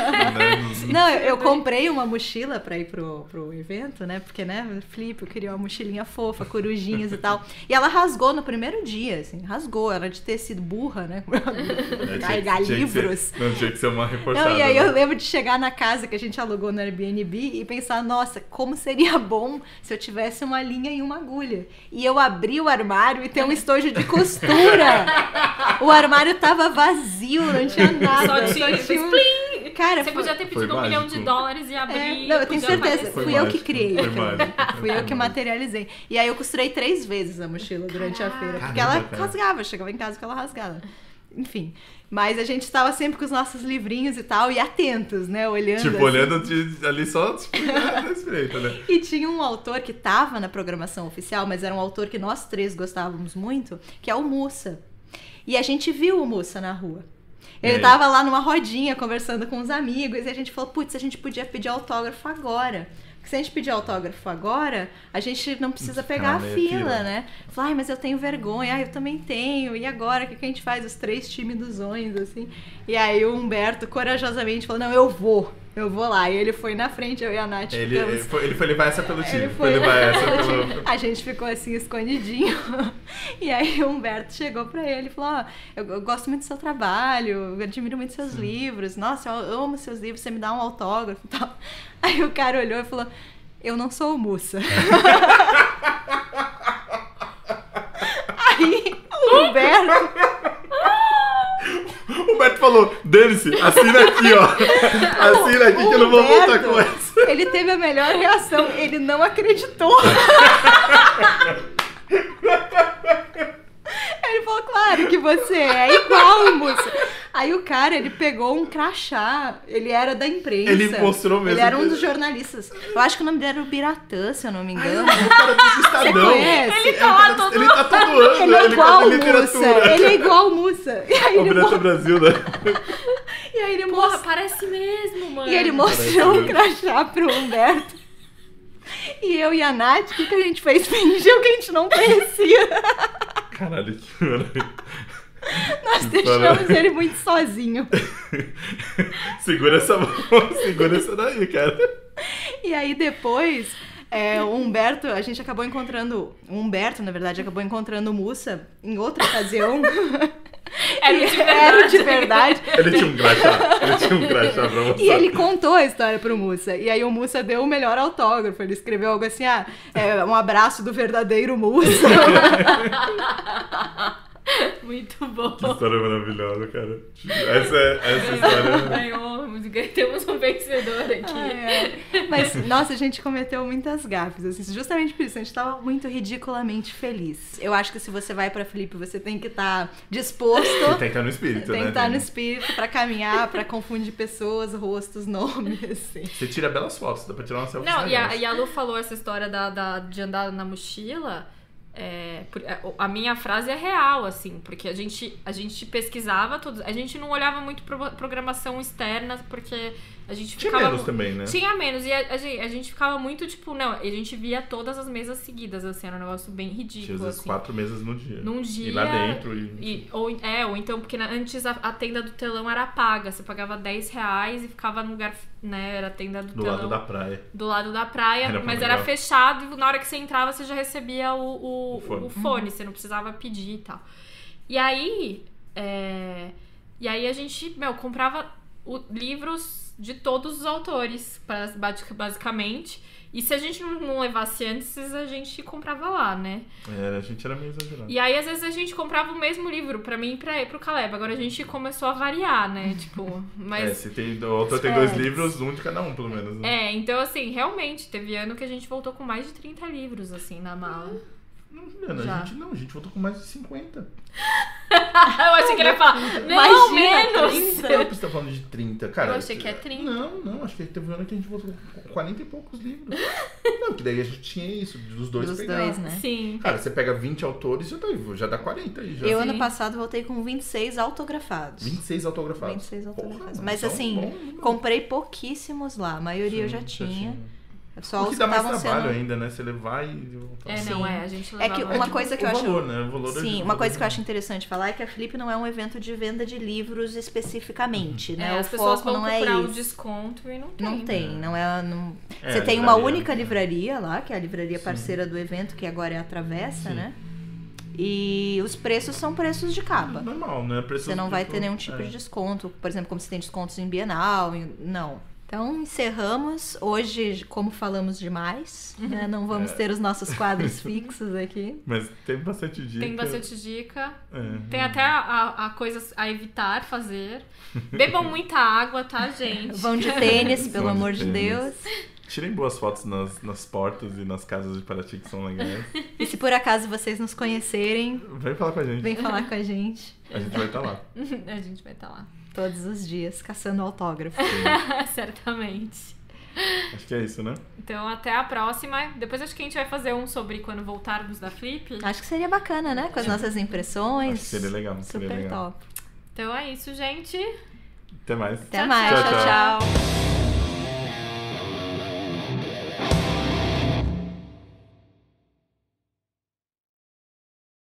Não, eu comprei uma mochila pra ir pro evento, né? Porque, né, Flip, eu queria uma mochilinha fofa, corujinhas e tal. E ela rasgou no primeiro dia, assim, rasgou. Ela de ter sido burra, né? Carregar livros. Não, tinha que ser uma reforçada. Não, e aí eu lembro de chegar na casa que a gente alugou no Airbnb e pensar, nossa, como seria bom se eu tivesse uma linha e uma agulha. E eu abri o armário e tem um estojo de costura. O armário tava vazio, não tinha nada. Só tinha um... Cara, você podia ter pedido $1 milhão e abrir. Não, eu tenho certeza. Fui eu que criei. Fui eu que materializei. E aí eu costurei 3 vezes a mochila durante a feira. Porque ela rasgava, chegava em casa com ela rasgada. Enfim. Mas a gente estava sempre com os nossos livrinhos e tal, e atentos, né? Olhando. Tipo, assim. olhando ali só, tipo, respeito, né? E tinha um autor que estava na programação oficial, mas era um autor que nós 3 gostávamos muito, que é o Mussa. E a gente viu o Mussa na rua. Ele tava lá numa rodinha conversando com os amigos e a gente falou, putz, a gente podia pedir autógrafo agora. Porque se a gente pedir autógrafo agora, a gente não precisa pegar a fila, né? Falei, mas eu tenho vergonha, eu também tenho. E agora, o que a gente faz? Os 3 timidosões, assim. E aí o Humberto corajosamente falou, não, eu vou lá. E ele foi na frente, eu e a Nath ele foi levar essa pelo time. Foi levar essa pelo... A gente ficou assim, escondidinho. E aí o Humberto chegou pra ele e falou, eu gosto muito do seu trabalho, eu admiro muito seus livros. Nossa, eu amo seus livros, você me dá um autógrafo e tal. Aí o cara olhou e falou, eu não sou o Mussa. Aí o Humberto falou, dane-se, assina aqui, ó. Assina aqui que eu não vou voltar com essa. Ele teve a melhor reação, ele não acreditou. Ele falou, claro que você é igual o Mussa. Aí o cara, ele pegou um crachá, ele era da imprensa. Ele mostrou mesmo. Ele era um dos jornalistas. Eu acho que o nome dele era o Biratã, se eu não me engano. O cara do Estadão. Você conhece? Ele tá lá todo Ele tá todo ano. Ele é igual o Mussa. Ele é igual o Mussa. O Biratã Brasil, né? E aí ele Porra, parece mesmo, mano. E ele mostrou um crachá pro Humberto. E eu e a Nath, o que a gente fez? Fingiu que a gente não conhecia. Caralho, que maravilha. Nós deixamos ele muito sozinho. Segura essa mão, segura essa daí, cara. E aí depois, o Humberto, a gente acabou encontrando... O Humberto, na verdade, acabou encontrando o Mussa em outra ocasião. Era de verdade. Ele tinha um crachá pra mostrar. E ele contou a história pro Mussa. E aí o Mussa deu o melhor autógrafo. Ele escreveu algo assim, um abraço do verdadeiro Mussa. Muito bom. Que história maravilhosa, cara. Essa história... Temos um vencedor aqui. Mas, nossa, a gente cometeu muitas gafes. Assim, justamente por isso, a gente tava muito ridiculamente feliz. Eu acho que se você vai pra Flip, você tem que estar disposto. Tem que estar no espírito, Tem né? que estar no espírito pra caminhar, pra confundir pessoas, rostos, nomes, assim. Você tira belas fotos, dá pra tirar uma selfie. Não, e a Lu falou essa história de andar na mochila. A minha frase é real, assim, porque a gente pesquisava tudo, a gente não olhava muito programação externa, porque a gente tinha ficava... menos também, né? Tinha menos, e a gente ficava muito, tipo, não, a gente via todas as mesas seguidas, assim, era um negócio bem ridículo, tinha às vezes assim. 4 mesas no dia. Num dia... E lá dentro, ou então, porque antes a tenda do telão era paga, você pagava R$10 e ficava no lugar, né, era a tenda do telão. Do lado da praia. Do lado da praia, mas era fechado e na hora que você entrava você já recebia o fone, você não precisava pedir e tal. E aí, a gente, comprava livros de todos os autores, basicamente. E se a gente não levasse antes, a gente comprava lá, né? A gente era meio exagerado. E aí, às vezes, a gente comprava o mesmo livro pra mim e pro Caleb. Agora a gente começou a variar, né? Tipo, mas... se o autor tem 2 livros, um de cada um, pelo menos. Né? Então, assim, realmente, teve ano que a gente voltou com mais de 30 livros, assim, na mala. A gente voltou com mais de 50. Eu achei que ele ia falar, não, menos. Será que você tá falando de 30? Cara, eu achei que é 30. Não, acho que teve um ano que a gente voltou com 40 e poucos livros. Não, que daí a gente tinha isso, dos dois pegar. Né? Sim. Cara, você pega 20 autores e já dá 40 aí. Eu, ano passado, voltei com 26 autografados. 26 autografados. 26 autografados. Porra, mas assim, comprei pouquíssimos lá. A maioria eu já tinha. Só o que dá mais trabalho ainda, né? Você levar e... a gente levava... É que uma coisa que eu acho... valor, né? O valor Sim, uma coisa que eu acho interessante falar é que a Flip não é um evento de venda de livros especificamente, né? As pessoas vão não procurar é o isso. desconto e não tem. Não tem, não é... Você tem uma única livraria lá, que é a livraria parceira do evento, que agora é a Travessa, né? E os preços são preços de capa. Normal, né? Você não vai ter nenhum tipo de desconto. Por exemplo, como você tem descontos em Bienal, não. Então, encerramos. Hoje, como falamos demais, né? Não vamos ter os nossos quadros fixos aqui. Mas tem bastante dica. Tem bastante dica. Tem até a coisas a evitar fazer. Bebam muita água, tá, gente? Vão de tênis, pelo amor de Deus. Tirem boas fotos nas portas e nas casas de Paraty, que são legais. E se por acaso vocês nos conhecerem... Vem falar com a gente. Vem falar com a gente. A gente vai estar lá. A gente vai estar lá. Todos os dias, caçando autógrafo. Certamente. Acho que é isso, né? Então, até a próxima. Depois acho que a gente vai fazer um sobre quando voltarmos da Flip. Acho que seria bacana, né? Com as nossas impressões. Acho que seria legal. Super top. Então é isso, gente. Até mais. Até mais. Tchau, tchau.